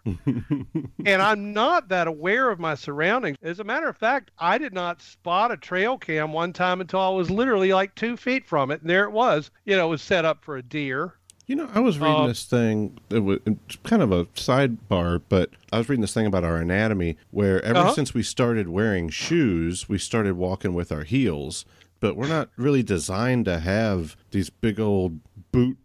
And I'm not that aware of my surroundings. As a matter of fact, I did not spot a trail cam one time until I was literally like two feet from it, and there it was. You know, it was set up for a deer. You know, I was reading uh, this thing, it was kind of a sidebar, but I was reading this thing about our anatomy where ever uh-huh. since we started wearing shoes, we started walking with our heels, but we're not really designed to have these big old boot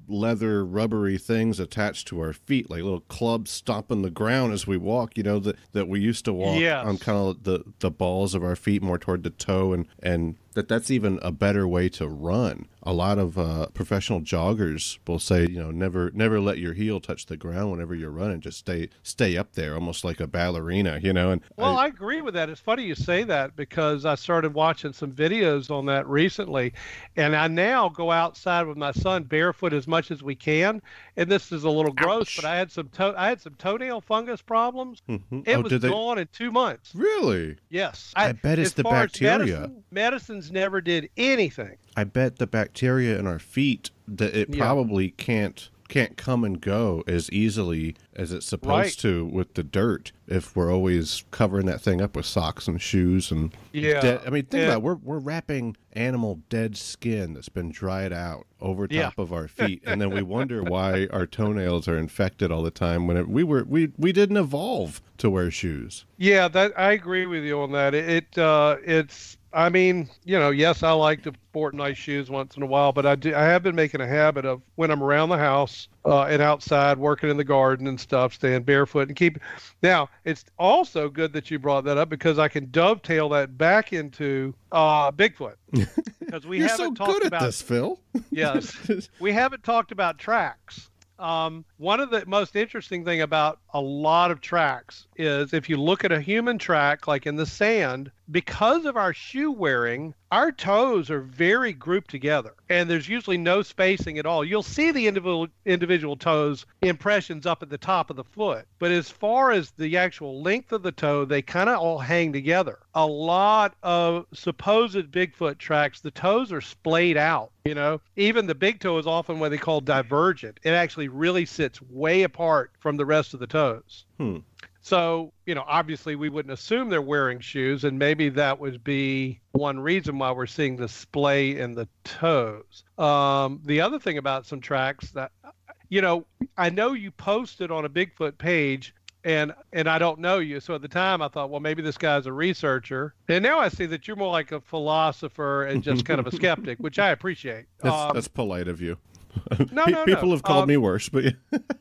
leather rubbery things attached to our feet, like little clubs stomping the ground as we walk, you know, that, that we used to walk Yes. on kind of the, the balls of our feet more toward the toe, and, and that that's even a better way to run. A lot of uh, professional joggers will say, you know, never never let your heel touch the ground whenever you're running. Just stay stay up there, almost like a ballerina, you know. And Well, I, I agree with that. It's funny you say that because I started watching some videos on that recently, and I now go outside with my son barefoot as much as we can. And this is a little gross, Ouch. but I had some toe I had some toenail fungus problems. Mhm. It Oh, was did they- gone in two months. really? Yes, I bet it's as the far as bacteria. Medicine, medicines never did anything. I bet the bacteria in our feet, that it Yeah. probably can't can't come and go as easily as it's supposed Right. to with the dirt if we're always covering that thing up with socks and shoes and Yeah. dead, I mean, think Yeah. about it. We're we're wrapping animal dead skin that's been dried out over top Yeah. of our feet, and then we wonder why our toenails are infected all the time when it, we were we we didn't evolve to wear shoes. Yeah, that I agree with you on that. It, it uh, it's. I mean, you know, yes, I like to sport nice shoes once in a while, but I do. I have been making a habit of when I'm around the house uh, and outside working in the garden and stuff, staying barefoot and keep. Now, it's also good that you brought that up because I can dovetail that back into uh, Bigfoot because we You're haven't so talked good at about this, Phil. yes, we haven't talked about tracks. Um, one of the most interesting thing about a lot of tracks is if you look at a human track, like in the sand, because of our shoe wearing, our toes are very grouped together and there's usually no spacing at all. You'll see the individual individual toes impressions up at the top of the foot, but as far as the actual length of the toe, they kind of all hang together. A lot of supposed Bigfoot tracks, the toes are splayed out. You know, even the big toe is often what they call divergent. It actually really sits way apart from the rest of the toes. Hmm. So, you know, obviously we wouldn't assume they're wearing shoes, and maybe that would be one reason why we're seeing the splay in the toes. Um, the other thing about some tracks that, you know, I know you posted on a Bigfoot page, and and I don't know you. So at the time I thought, well, maybe this guy's a researcher. And now I see that you're more like a philosopher and just kind of a skeptic, which I appreciate. That's Um, that's polite of you. No, Pe- no, no. People have called Um, me worse, but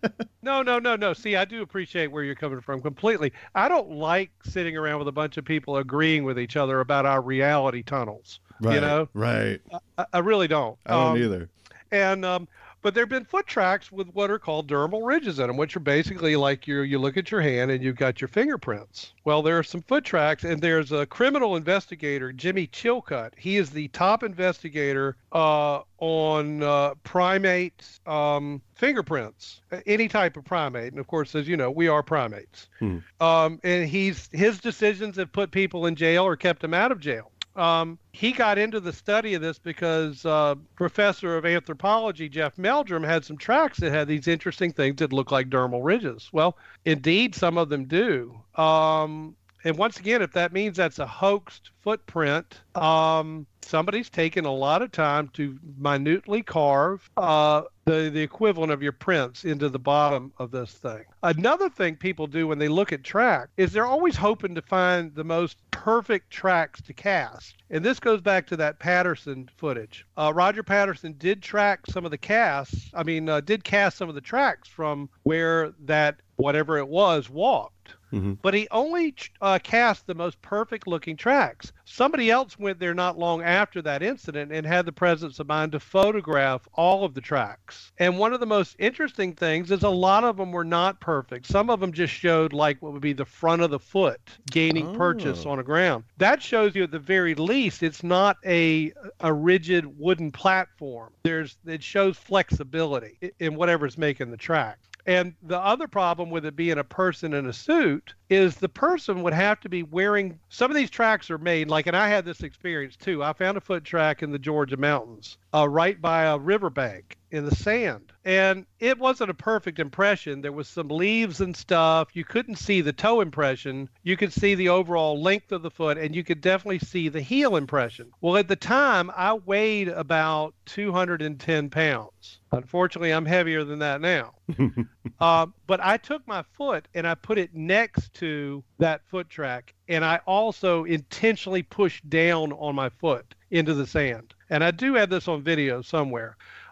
No, no, no, no. See, I do appreciate where you're coming from completely. I don't like sitting around with a bunch of people agreeing with each other about our reality tunnels. right, You know, right. I, I really don't. I don't Um, either. And um, but there have been foot tracks with what are called dermal ridges in them, which are basically like you you look at your hand and you've got your fingerprints. Well, there are some foot tracks, and there's a criminal investigator, Jimmy Chilcutt. He is the top investigator uh, on uh, primate um, fingerprints, any type of primate. And of course, as you know, we are primates. Hmm. Um, and he's his decisions have put people in jail or kept them out of jail. Um, he got into the study of this because uh, professor of anthropology Jeff Meldrum had some tracks that had these interesting things that look like dermal ridges. Well, indeed, some of them do. Um, and once again, if that means that's a hoaxed footprint, um, somebody's taken a lot of time to minutely carve uh, the, the equivalent of your prints into the bottom of this thing. Another thing people do when they look at track is they're always hoping to find the most perfect tracks to cast. And this goes back to that Patterson footage. Uh, Roger Patterson did track some of the casts, I mean, uh, did cast some of the tracks from where that, whatever it was, walked. Mm-hmm. But he only uh, cast the most perfect looking tracks. Somebody else went there not long after that incident and had the presence of mind to photograph all of the tracks. And one of the most interesting things is a lot of them were not perfect. Some of them just showed like what would be the front of the foot gaining Oh. purchase on a ground. That shows you at the very least it's not a a rigid wooden platform. There's it shows flexibility i- in whatever's making the track. And the other problem with it being a person in a suit is the person would have to be wearing, some of these tracks are made, like, and I had this experience too. I found a foot track in the Georgia mountains, uh, right by a riverbank in the sand. And it wasn't a perfect impression. There was some leaves and stuff. You couldn't see the toe impression. You could see the overall length of the foot, and you could definitely see the heel impression. Well, at the time, I weighed about two hundred ten pounds. Unfortunately, I'm heavier than that now. uh, but I took my foot and I put it next to that foot track, and I also intentionally pushed down on my foot into the sand. And I do have this on video somewhere.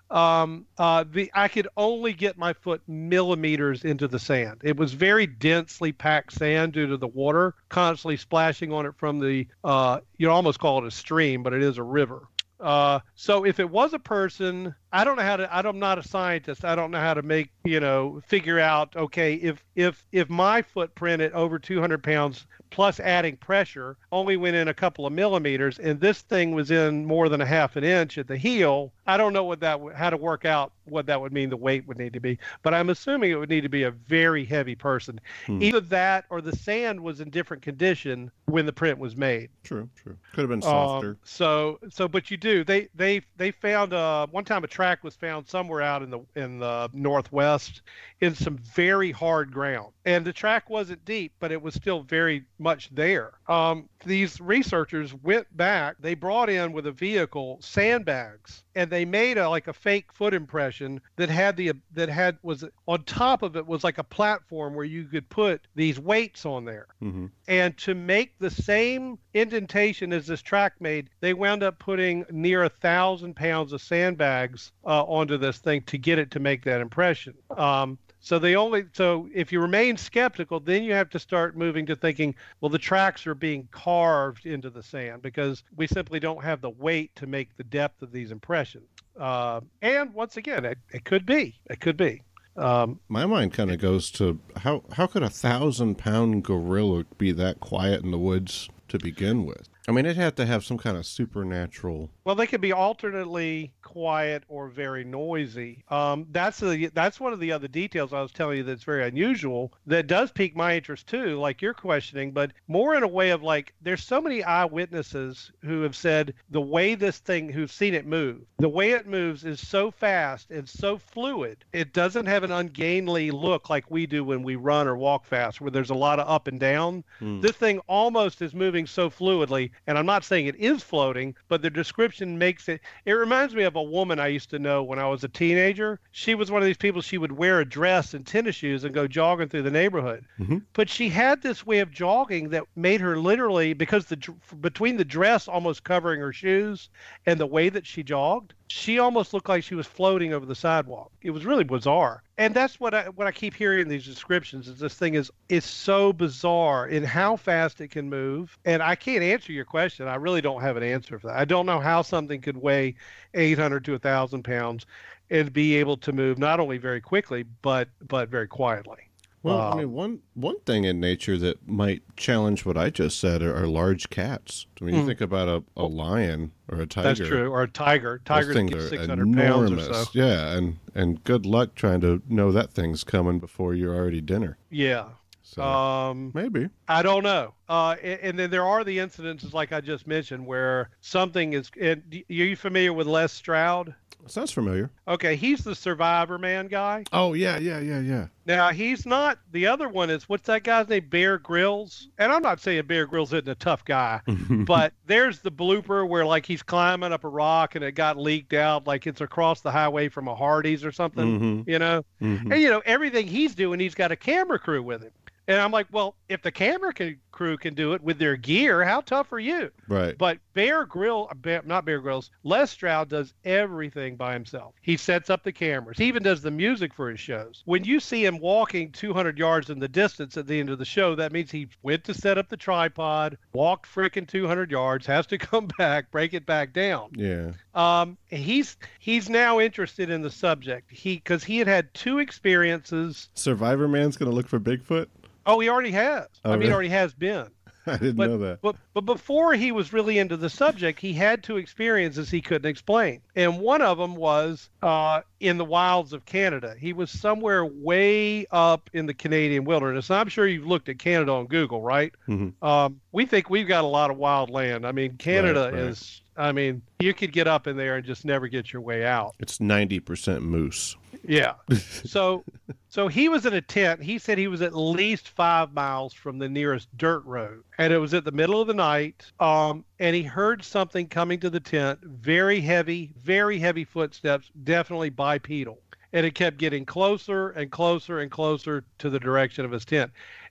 um, uh, the I could only get my foot millimeters into the sand. It was very densely packed sand due to the water constantly splashing on it from the, uh, you almost call it a stream, but it is a river. Uh, so if it was a person, I don't know how to, I'm not a scientist. I don't know how to make, you know, figure out, okay, if, if, if my footprint at over two hundred pounds plus adding pressure only went in a couple of millimeters and this thing was in more than a half an inch at the heel, I don't know what that, how to work out what that would mean the weight would need to be, but I'm assuming it would need to be a very heavy person. Hmm. Either that or the sand was in different condition when the print was made. True, true. Could have been softer. Um, so, so, but you do, they, they, they found, uh, one time a track was found somewhere out in the, in the Northwest in some very hard ground, and the track wasn't deep, but it was still very much there. Um, these researchers went back, they brought in with a vehicle sandbags, and they made a, like a fake foot impression that had the, that had, was on top of it was like a platform where you could put these weights on there. Mm-hmm. And to make the same indentation as this track made, they wound up putting near a thousand pounds of sandbags uh, onto this thing to get it to make that impression. Um, So they only, so if you remain skeptical, then you have to start moving to thinking, well, the tracks are being carved into the sand because we simply don't have the weight to make the depth of these impressions. Uh, and once again, it, it could be, it could be. Um, My mind kind of goes to how, how could a thousand pound gorilla be that quiet in the woods to begin with? I mean, it had to have some kind of supernatural. Well, they could be alternately quiet or very noisy. Um, that's the that's one of the other details I was telling you that's very unusual that does pique my interest too, like you're questioning, but more in a way of like, there's so many eyewitnesses who have said the way this thing, who've seen it move, the way it moves is so fast and so fluid. It doesn't have an ungainly look like we do when we run or walk fast, where there's a lot of up and down. Mm. This thing almost is moving so fluidly. And I'm not saying it is floating, but the description makes it, it reminds me of a woman I used to know when I was a teenager. She was one of these people, she would wear a dress and tennis shoes and go jogging through the neighborhood. Mm-hmm. But she had this way of jogging that made her literally, because the between the dress almost covering her shoes and the way that she jogged, she almost looked like she was floating over the sidewalk. It was really bizarre. And that's what I what I keep hearing in these descriptions is this thing is is so bizarre in how fast it can move. And I can't answer your question. I really don't have an answer for that. I don't know how something could weigh eight hundred to one thousand pounds and be able to move not only very quickly, but but very quietly. Well, um, I mean, one one thing in nature that might challenge what I just said are, are large cats. I mean, you mm. think about a, a lion or a tiger. That's true, or a tiger. Tigers get six hundred pounds or so. Yeah, and, and good luck trying to know that thing's coming before you're already dinner. Yeah. So, um, maybe. I don't know. Uh, and, and then there are the incidences, like I just mentioned, where something is. And are you familiar with Les Stroud? Sounds familiar. Okay, he's the Survivor Man guy. Oh, yeah, yeah, yeah, yeah. Now, he's not, the other one is, what's that guy's name? Bear Grylls. And I'm not saying Bear Grylls isn't a tough guy, but there's the blooper where, like, he's climbing up a rock and it got leaked out, like it's across the highway from a Hardee's or something, mm-hmm. you know? Mm-hmm. And, you know, everything he's doing, he's got a camera crew with him. And I'm like, well, if the camera can, crew can do it with their gear, how tough are you? Right. But Bear Grylls, not Bear Grylls, Les Stroud does everything by himself. He sets up the cameras. He even does the music for his shows. When you see him walking two hundred yards in the distance at the end of the show, that means he went to set up the tripod, walked frickin' two hundred yards, has to come back, break it back down. Yeah. Um, he's he's now interested in the subject. He because he had had two experiences. Survivor Man's going to look for Bigfoot? Oh, he already has. Oh, I mean, really? he already has been. I didn't but, know that. But but before he was really into the subject, he had two experiences he couldn't explain. And one of them was uh, in the wilds of Canada. He was somewhere way up in the Canadian wilderness. And I'm sure you've looked at Canada on Google, right? Mm-hmm. Um, we think we've got a lot of wild land. I mean, Canada right, right. is, I mean, you could get up in there and just never get your way out. It's ninety percent moose. Yeah. So so he was in a tent. He said he was at least five miles from the nearest dirt road. And it was at the middle of the night. Um, and he heard something coming to the tent. Very heavy, very heavy footsteps, definitely bipedal. And it kept getting closer and closer and closer to the direction of his tent.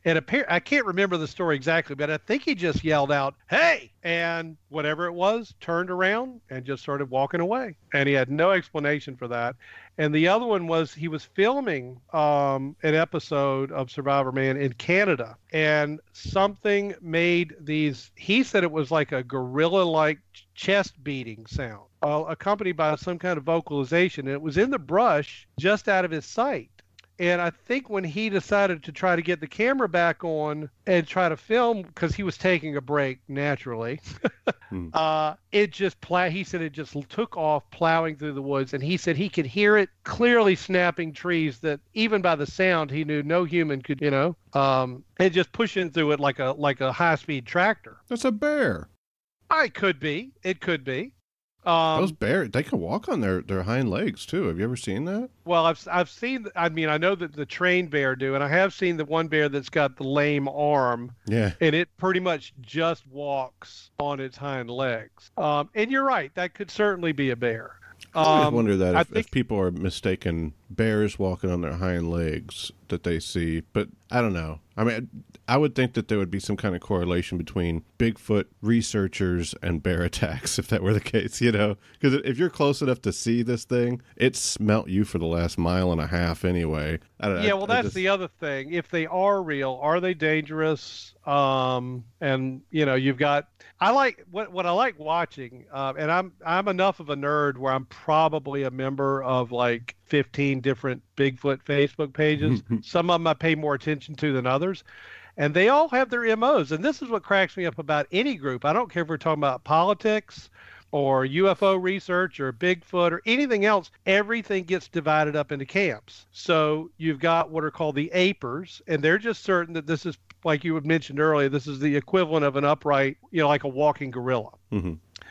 And appa- I can't remember the story exactly, but I think he just yelled out, "Hey!" And whatever it was turned around and just started walking away. And he had no explanation for that. And the other one was he was filming um, an episode of Survivor Man in Canada, and something made these, he said it was like a gorilla-like chest beating sound, uh, accompanied by some kind of vocalization. And it was in the brush just out of his sight. And I think when he decided to try to get the camera back on and try to film, because he was taking a break naturally, hmm. uh, it just, plow- he said it just took off plowing through the woods. And he said he could hear it clearly snapping trees that even by the sound, he knew no human could, you know, um, and just pushing through it like a, like a high-speed tractor. That's a bear. I could be. It could be. Um, Those bears, they can walk on their, their hind legs, too. Have you ever seen that? Well, I've I've seen, I mean, I know that the trained bear do, and I have seen the one bear that's got the lame arm. Yeah. And it pretty much just walks on its hind legs. Um, and you're right, that could certainly be a bear. I always Um, wonder that I if, think- if people are mistaken bears walking on their hind legs that they see, but I don't know. I mean, I would think that there would be some kind of correlation between Bigfoot researchers and bear attacks, if that were the case, you know? Because if you're close enough to see this thing, it smelt you for the last mile and a half anyway. I don't know. Yeah, I- well, I that's just- the other thing. If they are real, are they dangerous? Um, and you know, you've got. I like what what I like watching, uh, and I'm I'm enough of a nerd where I'm probably a member of like fifteen different Bigfoot Facebook pages. Some of them I pay more attention to than others. And they all have their M Os. And this is what cracks me up about any group. I don't care if we're talking about politics or U F O research or Bigfoot or anything else. Everything gets divided up into camps. So you've got what are called the apers, and they're just certain that this is, like you had mentioned earlier, this is the equivalent of an upright, you know, like a walking gorilla. Mm-hmm.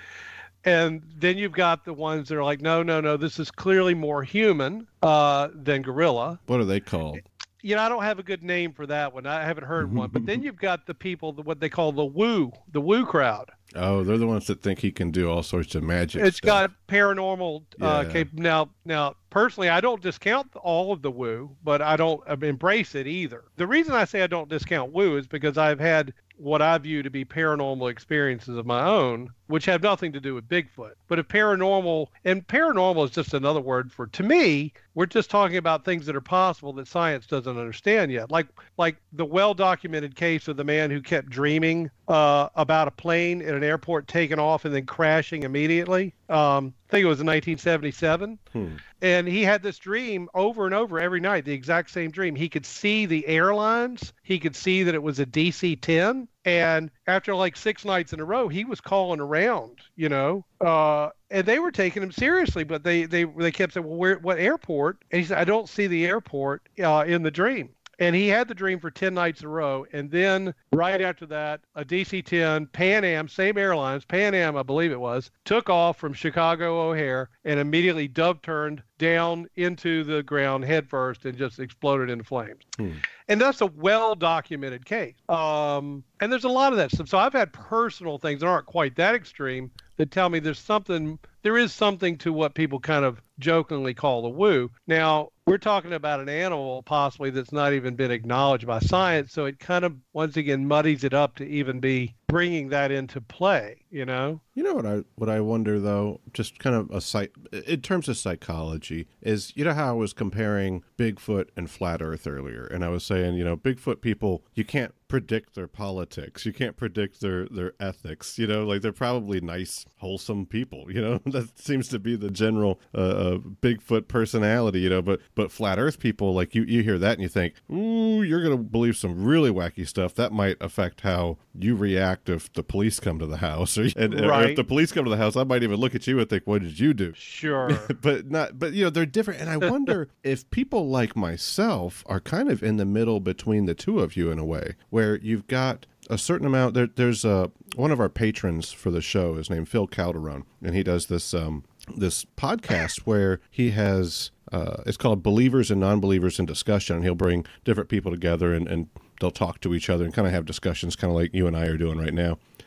And then you've got the ones that are like, no, no, no, this is clearly more human uh, than gorilla. What are they called? You know, I don't have a good name for that one. I haven't heard one. But then you've got the people, the, what they call the woo, the woo crowd. Oh, they're the ones that think he can do all sorts of magic It's stuff. got paranormal uh, Yeah. cap- now. Now, personally, I don't discount all of the woo, but I don't uh, embrace it either. The reason I say I don't discount woo is because I've had what I view to be paranormal experiences of my own, which have nothing to do with Bigfoot. But if paranormal, and paranormal is just another word for, to me, we're just talking about things that are possible that science doesn't understand yet. Like like the well-documented case of the man who kept dreaming uh, about a plane at an airport taking off and then crashing immediately. Um, I think it was in nineteen seventy-seven. Hmm. And he had this dream over and over every night, the exact same dream. He could see the airlines. He could see that it was a D C ten. And after like six nights in a row, he was calling around, you know, uh, and they were taking him seriously, but they, they, they kept saying, well, where, what airport? And he said, I don't see the airport uh, in the dream. And he had the dream for ten nights in a row. And then right after that, a D C ten, Pan Am, same airlines, Pan Am, I believe it was, took off from Chicago O'Hare and immediately dove turned down into the ground headfirst and just exploded into flames. Hmm. And that's a well-documented case. Um, and there's a lot of that stuff. So I've had personal things that aren't quite that extreme that tell me there's something, there is something to what people kind of jokingly call the woo. Now, we're talking about an animal possibly that's not even been acknowledged by science. So it kind of, once again, muddies it up to even be bringing that into play, you know? You know what I what I wonder though, just kind of a psych in terms of psychology, is you know how I was comparing Bigfoot and flat Earth earlier, and I was saying, you know, Bigfoot people, you can't predict their politics, you can't predict their their ethics, you know, like they're probably nice, wholesome people, you know. That seems to be the general uh, uh, Bigfoot personality, you know. But but flat Earth people, like you you hear that and you think, ooh, you're gonna believe some really wacky stuff that might affect how you react if the police come to the house, or, and, or Right. if the police come to the house, I might even look at you and think, what did you do? Sure. but not, but you know, they're different. And I wonder if people like myself are kind of in the middle between the two of you in a way, where you've got a certain amount. There, there's uh, one of our patrons for the show is named Phil Calderon, and he does this um, this podcast where he has uh, it's called Believers and Non-Believers in Discussion, and he'll bring different people together and, and they'll talk to each other and kind of have discussions, kind of like you and I are doing right now.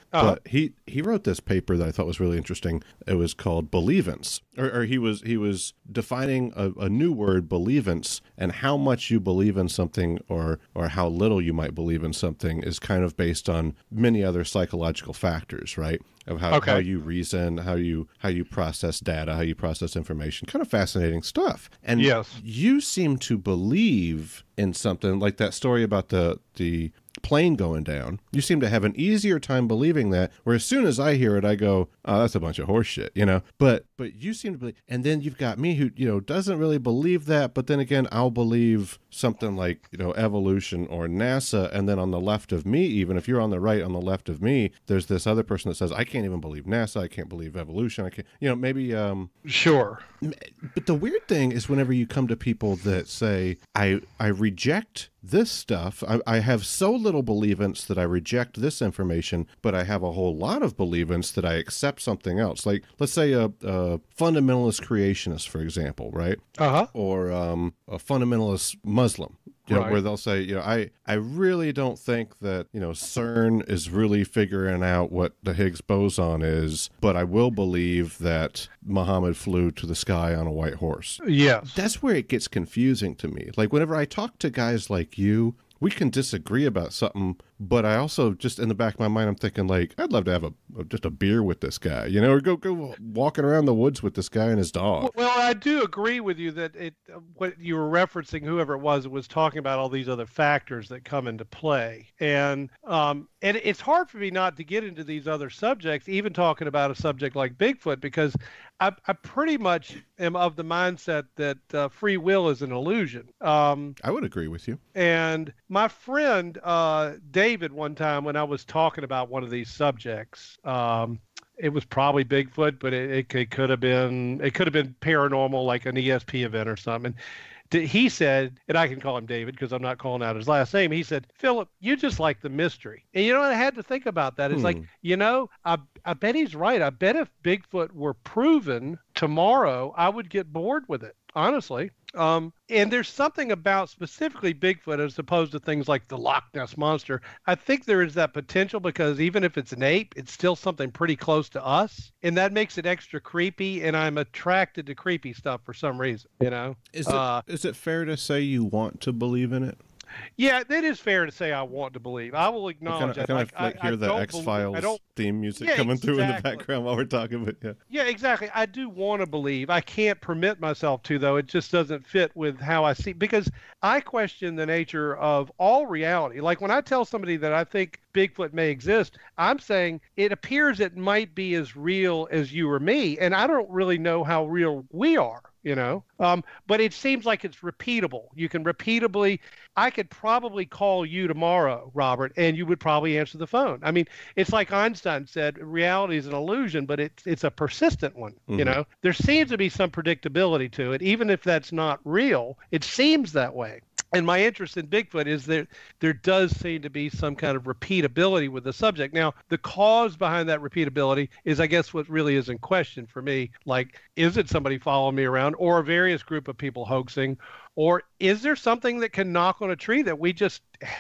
Uh-huh. But he, he wrote this paper that I thought was really interesting. It was called Believance, or, or he was he was defining a, a new word, believance, and how much you believe in something or or how little you might believe in something is kind of based on many other psychological factors, right? Of how, Okay. how you reason, how you how you process data, how you process information. Kind of fascinating stuff. And Yes. you seem to believe in something like that story about the the plane going down. You seem to have an easier time believing that, where as soon as I hear it, I go, oh, that's a bunch of horse shit, you know? But but you seem to believe, and then you've got me who, you know, doesn't really believe that, but then again, I'll believe something like, you know, evolution or NASA, and then on the left of me, even if you're on the right, on the left of me, there's this other person that says, I can't even believe NASA, I can't believe evolution, I can't, you know, maybe, um... Sure. But the weird thing is whenever you come to people that say, I I reject this stuff, I, I have so little believance that I reject this information, but I have a whole lot of believance that I accept something else. Like, let's say a, a fundamentalist creationist, for example, right? Uh-huh. Or um, a fundamentalist Muslim. You know, Right. where they'll say, you know, I, I really don't think that, you know, CERN is really figuring out what the Higgs boson is, but I will believe that Muhammad flew to the sky on a white horse. Yes. That's where it gets confusing to me. Like, whenever I talk to guys like you, we can disagree about something, but I also just in the back of my mind, I'm thinking like, I'd love to have a just a beer with this guy, you know, or go go walking around the woods with this guy and his dog. Well, I do agree with you that it what you were referencing, whoever it was, was talking about all these other factors that come into play, and um, and it's hard for me not to get into these other subjects, even talking about a subject like Bigfoot, because I, I pretty much am of the mindset that uh, free will is an illusion. Um, I would agree with you. And my friend uh, David, one time when I was talking about one of these subjects, um, it was probably Bigfoot, but it, it, it could have been it could have been paranormal, like an E S P event or something. D- He said, and I can call him David because I'm not calling out his last name. He said, Philip, you just like the mystery. And you know what? I had to think about that. It's Hmm. like, you know, I, I bet he's right. I bet if Bigfoot were proven tomorrow, I would get bored with it, honestly. Um, and there's something about specifically Bigfoot as opposed to things like the Loch Ness Monster. I think there is that potential because even if it's an ape, it's still something pretty close to us. And that makes it extra creepy. And I'm attracted to creepy stuff for some reason, you know? Is it, Uh, is it fair to say you want to believe in it? Yeah, it is fair to say I want to believe. I will I acknowledge kind of that. like, Like, I- hear I the don't X believe- Files I don't- theme music Yeah, coming through in the exactly. background while we're talking. But yeah, Yeah, exactly. I do want to believe. I can't permit myself to, though. It just doesn't fit with how I see, because I question the nature of all reality. Like when I tell somebody that I think Bigfoot may exist, I'm saying it appears it might be as real as you or me, and I don't really know how real we are. You know, um, but it seems like it's repeatable. You can repeatably, I could probably call you tomorrow, Robert, and you would probably answer the phone. I mean, it's like Einstein said, reality is an illusion, but it's it's a persistent one. Mhm. You know, there seems to be some predictability to it, even if that's not real. It seems that way. And my interest in Bigfoot is that there does seem to be some kind of repeatability with the subject. Now, the cause behind that repeatability is, I guess, what really is in question for me. Like, is it somebody following me around or a various group of people hoaxing? Or is there something that can knock on a tree that we just...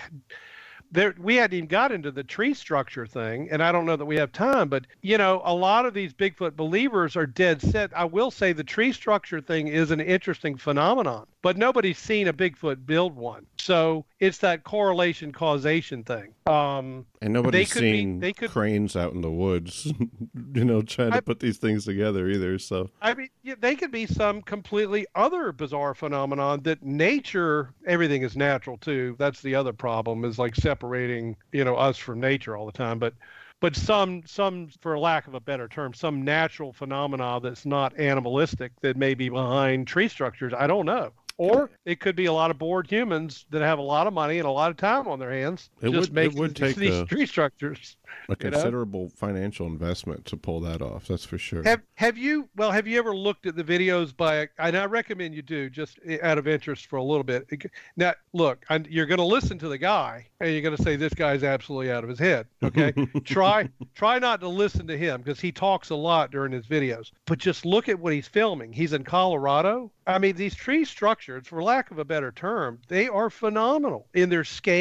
There, we hadn't even got into the tree structure thing, and I don't know that we have time, but, you know, a lot of these Bigfoot believers are dead set. I will say the tree structure thing is an interesting phenomenon, but nobody's seen a Bigfoot build one. So it's that correlation causation thing. Um, and nobody's could be- seen they could- cranes out in the woods, you know, trying to I- put these things together either. So I mean, yeah, they could be some completely other bizarre phenomenon that nature, everything is natural too. That's the other problem, is like separating, you know, us from nature all the time. But but some, some, for lack of a better term, some natural phenomena that's not animalistic that may be behind tree structures. I don't know. Or it could be a lot of bored humans that have a lot of money and a lot of time on their hands It just would- it making would take these a- tree structures. a You know? considerable financial investment to pull that off. That's for sure. Have Have you? Well, have you ever looked at the videos by? And I recommend you do, just out of interest for a little bit. Now, look, I, you're going to listen to the guy, and you're going to say this guy's absolutely out of his head. Okay, try try not to listen to him because he talks a lot during his videos. But just look at what he's filming. He's in Colorado. I mean, these tree structures, for lack of a better term, they are phenomenal in their scale.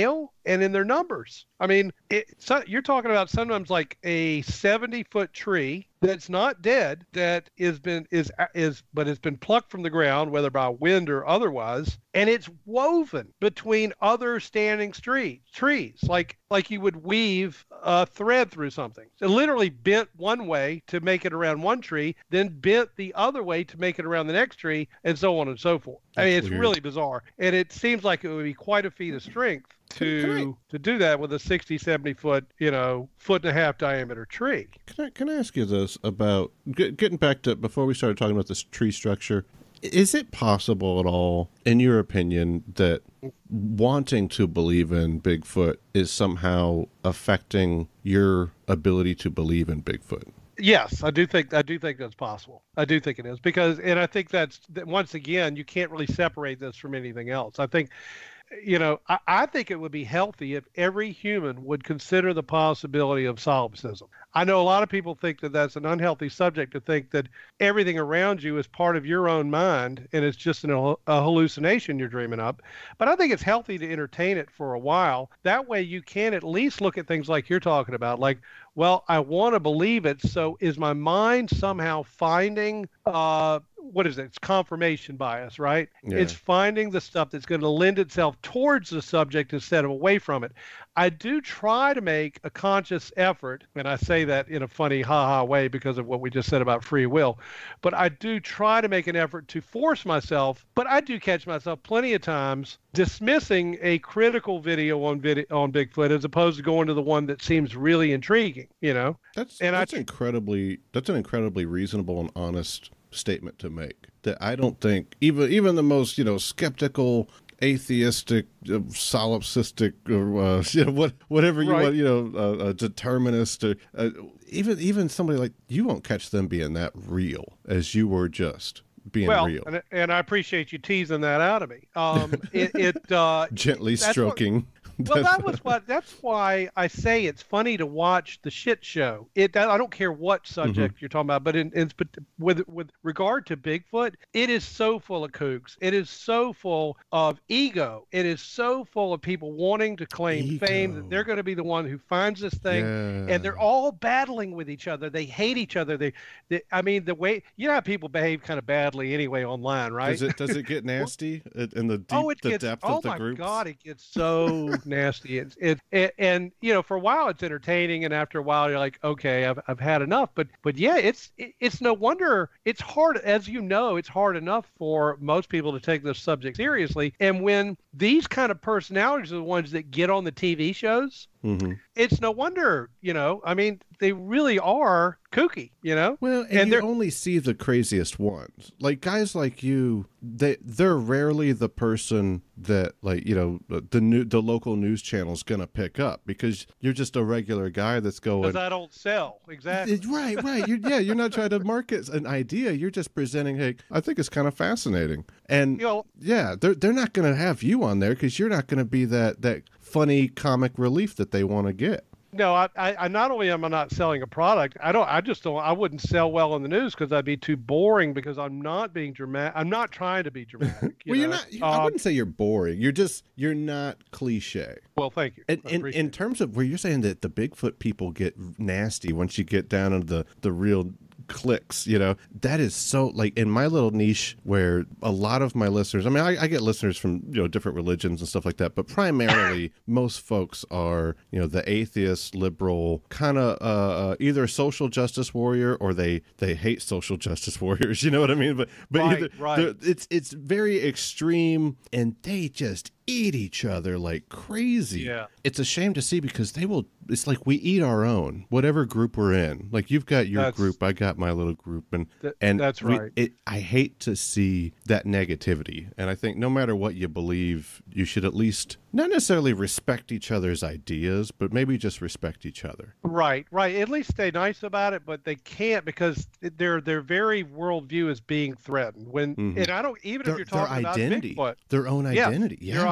and in their numbers. I mean, it, so you're talking about sometimes like a seventy foot tree that's not dead, that is been is is but has been plucked from the ground, whether by wind or otherwise, and it's woven between other standing tree, trees, like like you would weave a thread through something. So literally bent one way to make it around one tree, then bent the other way to make it around the next tree, and so on and so forth. That's I mean, it's weird. Really bizarre, and it seems like it would be quite a feat of strength to I, to do that with a sixty, seventy foot, you know, foot and a half diameter tree. Can I, can I ask you this about, get, getting back to, before we started talking about this tree structure, is it possible at all, in your opinion, that wanting to believe in Bigfoot is somehow affecting your ability to believe in Bigfoot? Yes, I do think I do think that's possible. I do think it is, because, and I think that's, that once again, you can't really separate this from anything else. I think, you know, I, I think it would be healthy if every human would consider the possibility of solipsism. I know a lot of people think that that's an unhealthy subject, to think that everything around you is part of your own mind and it's just an, a hallucination you're dreaming up. But I think it's healthy to entertain it for a while. That way you can at least look at things like you're talking about, like, well, I want to believe it, so is my mind somehow finding, uh, what is it? It's confirmation bias, right? Yeah. It's finding the stuff that's going to lend itself towards the subject instead of away from it. I do try to make a conscious effort, and I say that in a funny ha-ha way because of what we just said about free will, but I do try to make an effort to force myself, but I do catch myself plenty of times dismissing a critical video on video on Bigfoot as opposed to going to the one that seems really intriguing, you know? That's, and that's I, incredibly, that's an incredibly reasonable and honest statement to make. That I don't think even even the most, you know, skeptical, atheistic, uh, solipsistic, or uh, you know, what whatever you right. want, you know, uh, a determinist, or uh, even even somebody like you won't catch them being that real as you were just being well, real. And, and I appreciate you teasing that out of me. Um, it, it uh, gently stroking. What, well, that was what. That's why I say it's funny to watch the shit show. It. I don't care what subject mm-hmm. you're talking about, but in, in with with regard to Bigfoot, it is so full of kooks. It is so full of ego. It is so full of people wanting to claim ego. fame that they're going to be the one who finds this thing, yeah. and they're all battling with each other. They hate each other. They, they. I mean, the way you know how people behave kind of badly anyway online, right? Does it? Does it get nasty in the deep, oh, it the gets, depth oh of the groups? Oh my God, it gets so nasty. It's it, it and you know, for a while it's entertaining, and after a while you're like, okay, I've I've had enough. But but yeah, it's it, it's no wonder. It's hard, as you know, it's hard enough for most people to take this subject seriously. And when these kind of personalities are the ones that get on the T V shows, mm-hmm. it's no wonder, you know, I mean, they really are kooky, you know? Well, and, and you only see the craziest ones. Like guys like you, they they're rarely the person that, like, you know, the new the local news channel's gonna pick up, because you're just a regular guy that's going, because I don't sell. Exactly. Right, right. You're, yeah, you're not trying to market an idea. You're just presenting, hey, I think it's kind of fascinating. And you know, yeah, they're they're not gonna have you on there because you're not gonna be that that funny comic relief that they want to get. No, I, I, I not only am I not selling a product, I don't, I just don't, I wouldn't sell well in the news because I'd be too boring, because I'm not being dramatic. I'm not trying to be dramatic. You well, know? you're not, um, I wouldn't say you're boring. You're just, you're not cliche. Well, thank you. And, in, in terms of where you're saying that the Bigfoot people get nasty once you get down into the, the real clicks, you know, that is so, like, in my little niche where a lot of my listeners, I mean, I, I get listeners from, you know, different religions and stuff like that, but primarily most folks are, you know, the atheist, liberal, kind of uh, uh, either social justice warrior or they they hate social justice warriors, you know what I mean? But but right, either, right. it's it's very extreme, and they just eat each other like crazy. Yeah. It's a shame to see, because they will, it's like we eat our own, whatever group we're in. Like you've got your that's, group, I got my little group, and th- and that's we, right. It, I hate to see that negativity. And I think no matter what you believe, you should at least not necessarily respect each other's ideas, but maybe just respect each other. Right, right. At least stay nice about it, but they can't, because their their very worldview is being threatened. When mm-hmm. and I don't even their, if you're talking their identity, about Bigfoot, their own identity, yes, yeah, their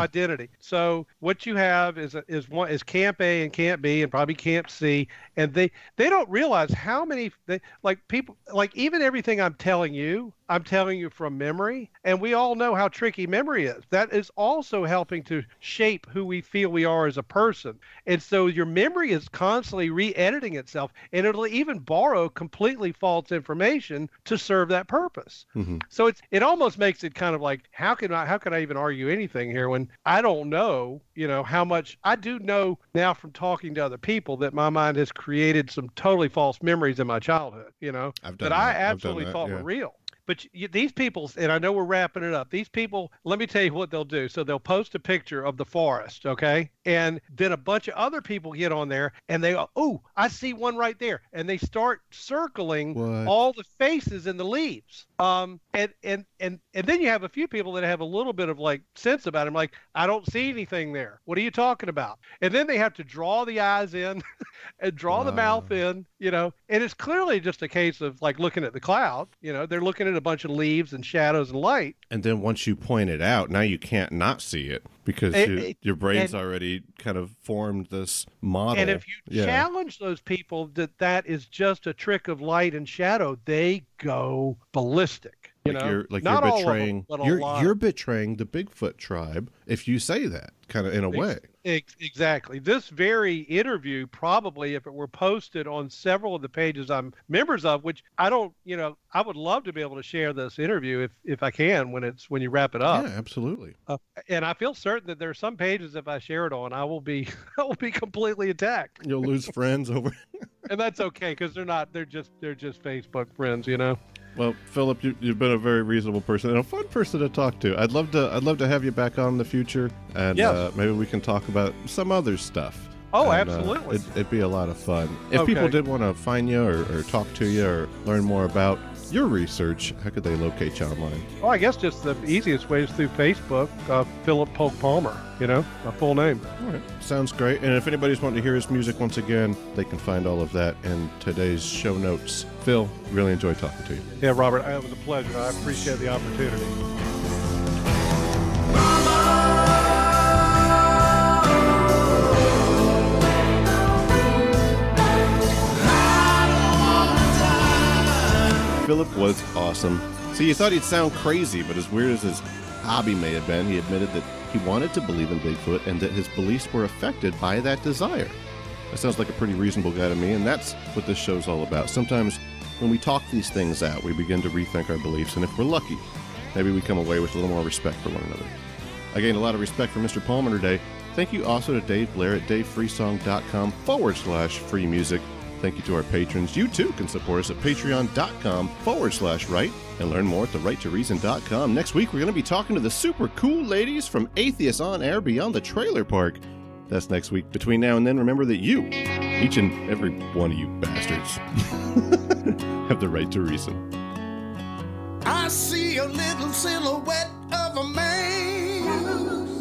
identity. So what you have is a, is one is Camp A and Camp B and probably Camp C, and they they don't realize how many they, like people like even everything I'm telling you, I'm telling you from memory, and we all know how tricky memory is. That is also helping to shape who we feel we are as a person. And so your memory is constantly re-editing itself, and it'll even borrow completely false information to serve that purpose. Mm-hmm. So it's it almost makes it kind of like, how can I how can I even argue anything here when I don't know, you know, how much I do know now from talking to other people that my mind has created some totally false memories in my childhood, you know, I've done that, that. I absolutely that, thought yeah. were real. But you, these people, and I know we're wrapping it up, these people, let me tell you what they'll do. So they'll post a picture of the forest, okay? And then a bunch of other people get on there, and they go, oh, I see one right there. And they start circling What? all the faces in the leaves. Um, and, and, and, and then you have a few people that have a little bit of, like, sense about them, like, I don't see anything there. What are you talking about? And then they have to draw the eyes in and draw Wow. the mouth in, you know? And it's clearly just a case of, like, looking at the cloud. You know, they're looking at a bunch of leaves and shadows and light. And then once you point it out, now you can't not see it because It- you, it- your brain's and- already kind of formed this model. And if you Yeah. challenge those people that that is just a trick of light and shadow, they go ballistic. You like know, you're like not you're all of them, betraying but a you're lot. you're betraying the Bigfoot tribe if you say that kind of in a way. Ex- exactly. This very interview, probably, if it were posted on several of the pages I'm members of, which I don't, you know, I would love to be able to share this interview if, if I can when it's when you wrap it up. Yeah, absolutely. Uh, and I feel certain that there are some pages if I share it on, I will be I will be completely attacked, You'll lose friends over. and that's okay because they're not they're just they're just Facebook friends, you know. Well, Philip, you, you've been a very reasonable person and a fun person to talk to. I'd love to I'd love to have you back on in the future, and Yes. uh, maybe we can talk about some other stuff. Oh, And, uh, absolutely. it'd, it'd be a lot of fun. If Okay. people did want to find you or, or talk to you or learn more about your research, how could they locate you online? Well, I guess just the easiest way is through Facebook, uh, Phillip Polk Palmer, you know, my full name. All right. Sounds great. And if anybody's wanting to hear his music once again, they can find all of that in today's show notes. Phil, really enjoyed talking to you. Yeah, Robert, it was a pleasure. I appreciate the opportunity. Philip was awesome. See, you thought he'd sound crazy, but as weird as his hobby may have been, he admitted that he wanted to believe in Bigfoot and that his beliefs were affected by that desire. That sounds like a pretty reasonable guy to me, and that's what this show's all about. Sometimes when we talk these things out, we begin to rethink our beliefs, and if we're lucky, maybe we come away with a little more respect for one another. I gained a lot of respect for Mister Palmer today. Thank you also to Dave Blair at davefreesong.com forward slash free music. Thank you to our patrons. You too can support us at patreon.com forward slash right and learn more at the right to reason dot com. Next week, we're going to be talking to the super cool ladies from Atheists on Air Beyond the Trailer Park. That's next week. Between now and then, remember that you, each and every one of you bastards, have the right to reason. I see a little silhouette of a man.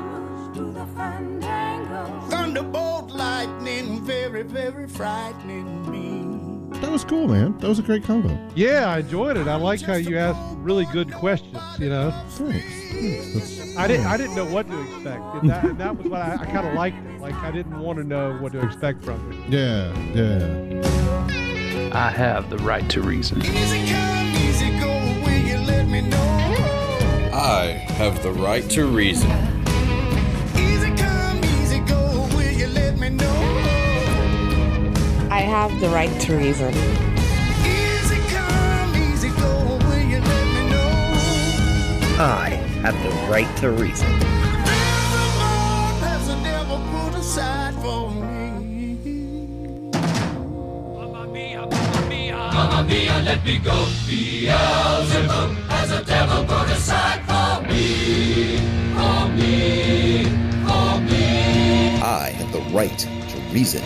Thunderbolt lightning, very, very frightening me. That was cool, man. That was a great combo. Yeah, I enjoyed it. I like how you asked really good questions, you know. Thanks. Thanks. That's- I didn't I didn't know what to expect. And that, and that was what I, I kind of liked it. Like, I didn't want to know what to expect from it. Yeah, yeah. I have the right to reason. Easy come, easy go, will you let me know? I have the right to reason. Easy come, easy go, will you let me know? I have the right to reason. Easy come, easy go, will you let me know? I have the right to reason. Nevermore has the devil put aside for me. Mamma mia, let me go. Beelzebub has a devil put aside for me, for me, for me. I have the right to reason.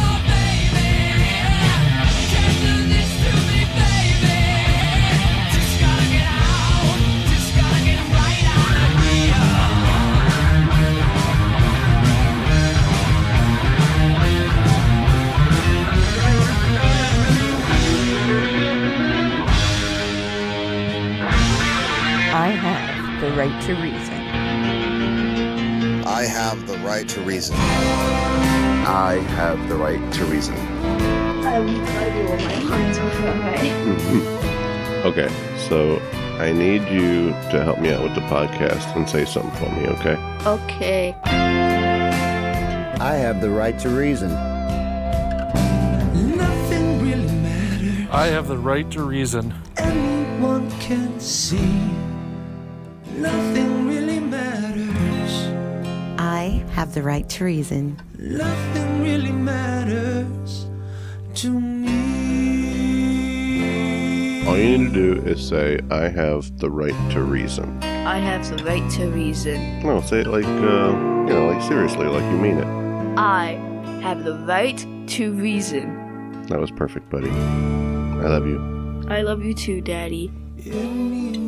Just to reason. I have the right to reason. I have the right to reason. I will tell you what my heart's over. Okay, so I need you to help me out with the podcast and say something for me, okay? Okay. I have the right to reason. Nothing really matters. I have the right to reason. Anyone can see. Nothing really matters. I have the right to reason. Nothing really matters to me. All you need to do is say, I have the right to reason. I have the right to reason. No, say it like, uh, you know, like seriously, like you mean it. I have the right to reason. That was perfect, buddy. I love you. I love you too, Daddy. Anyone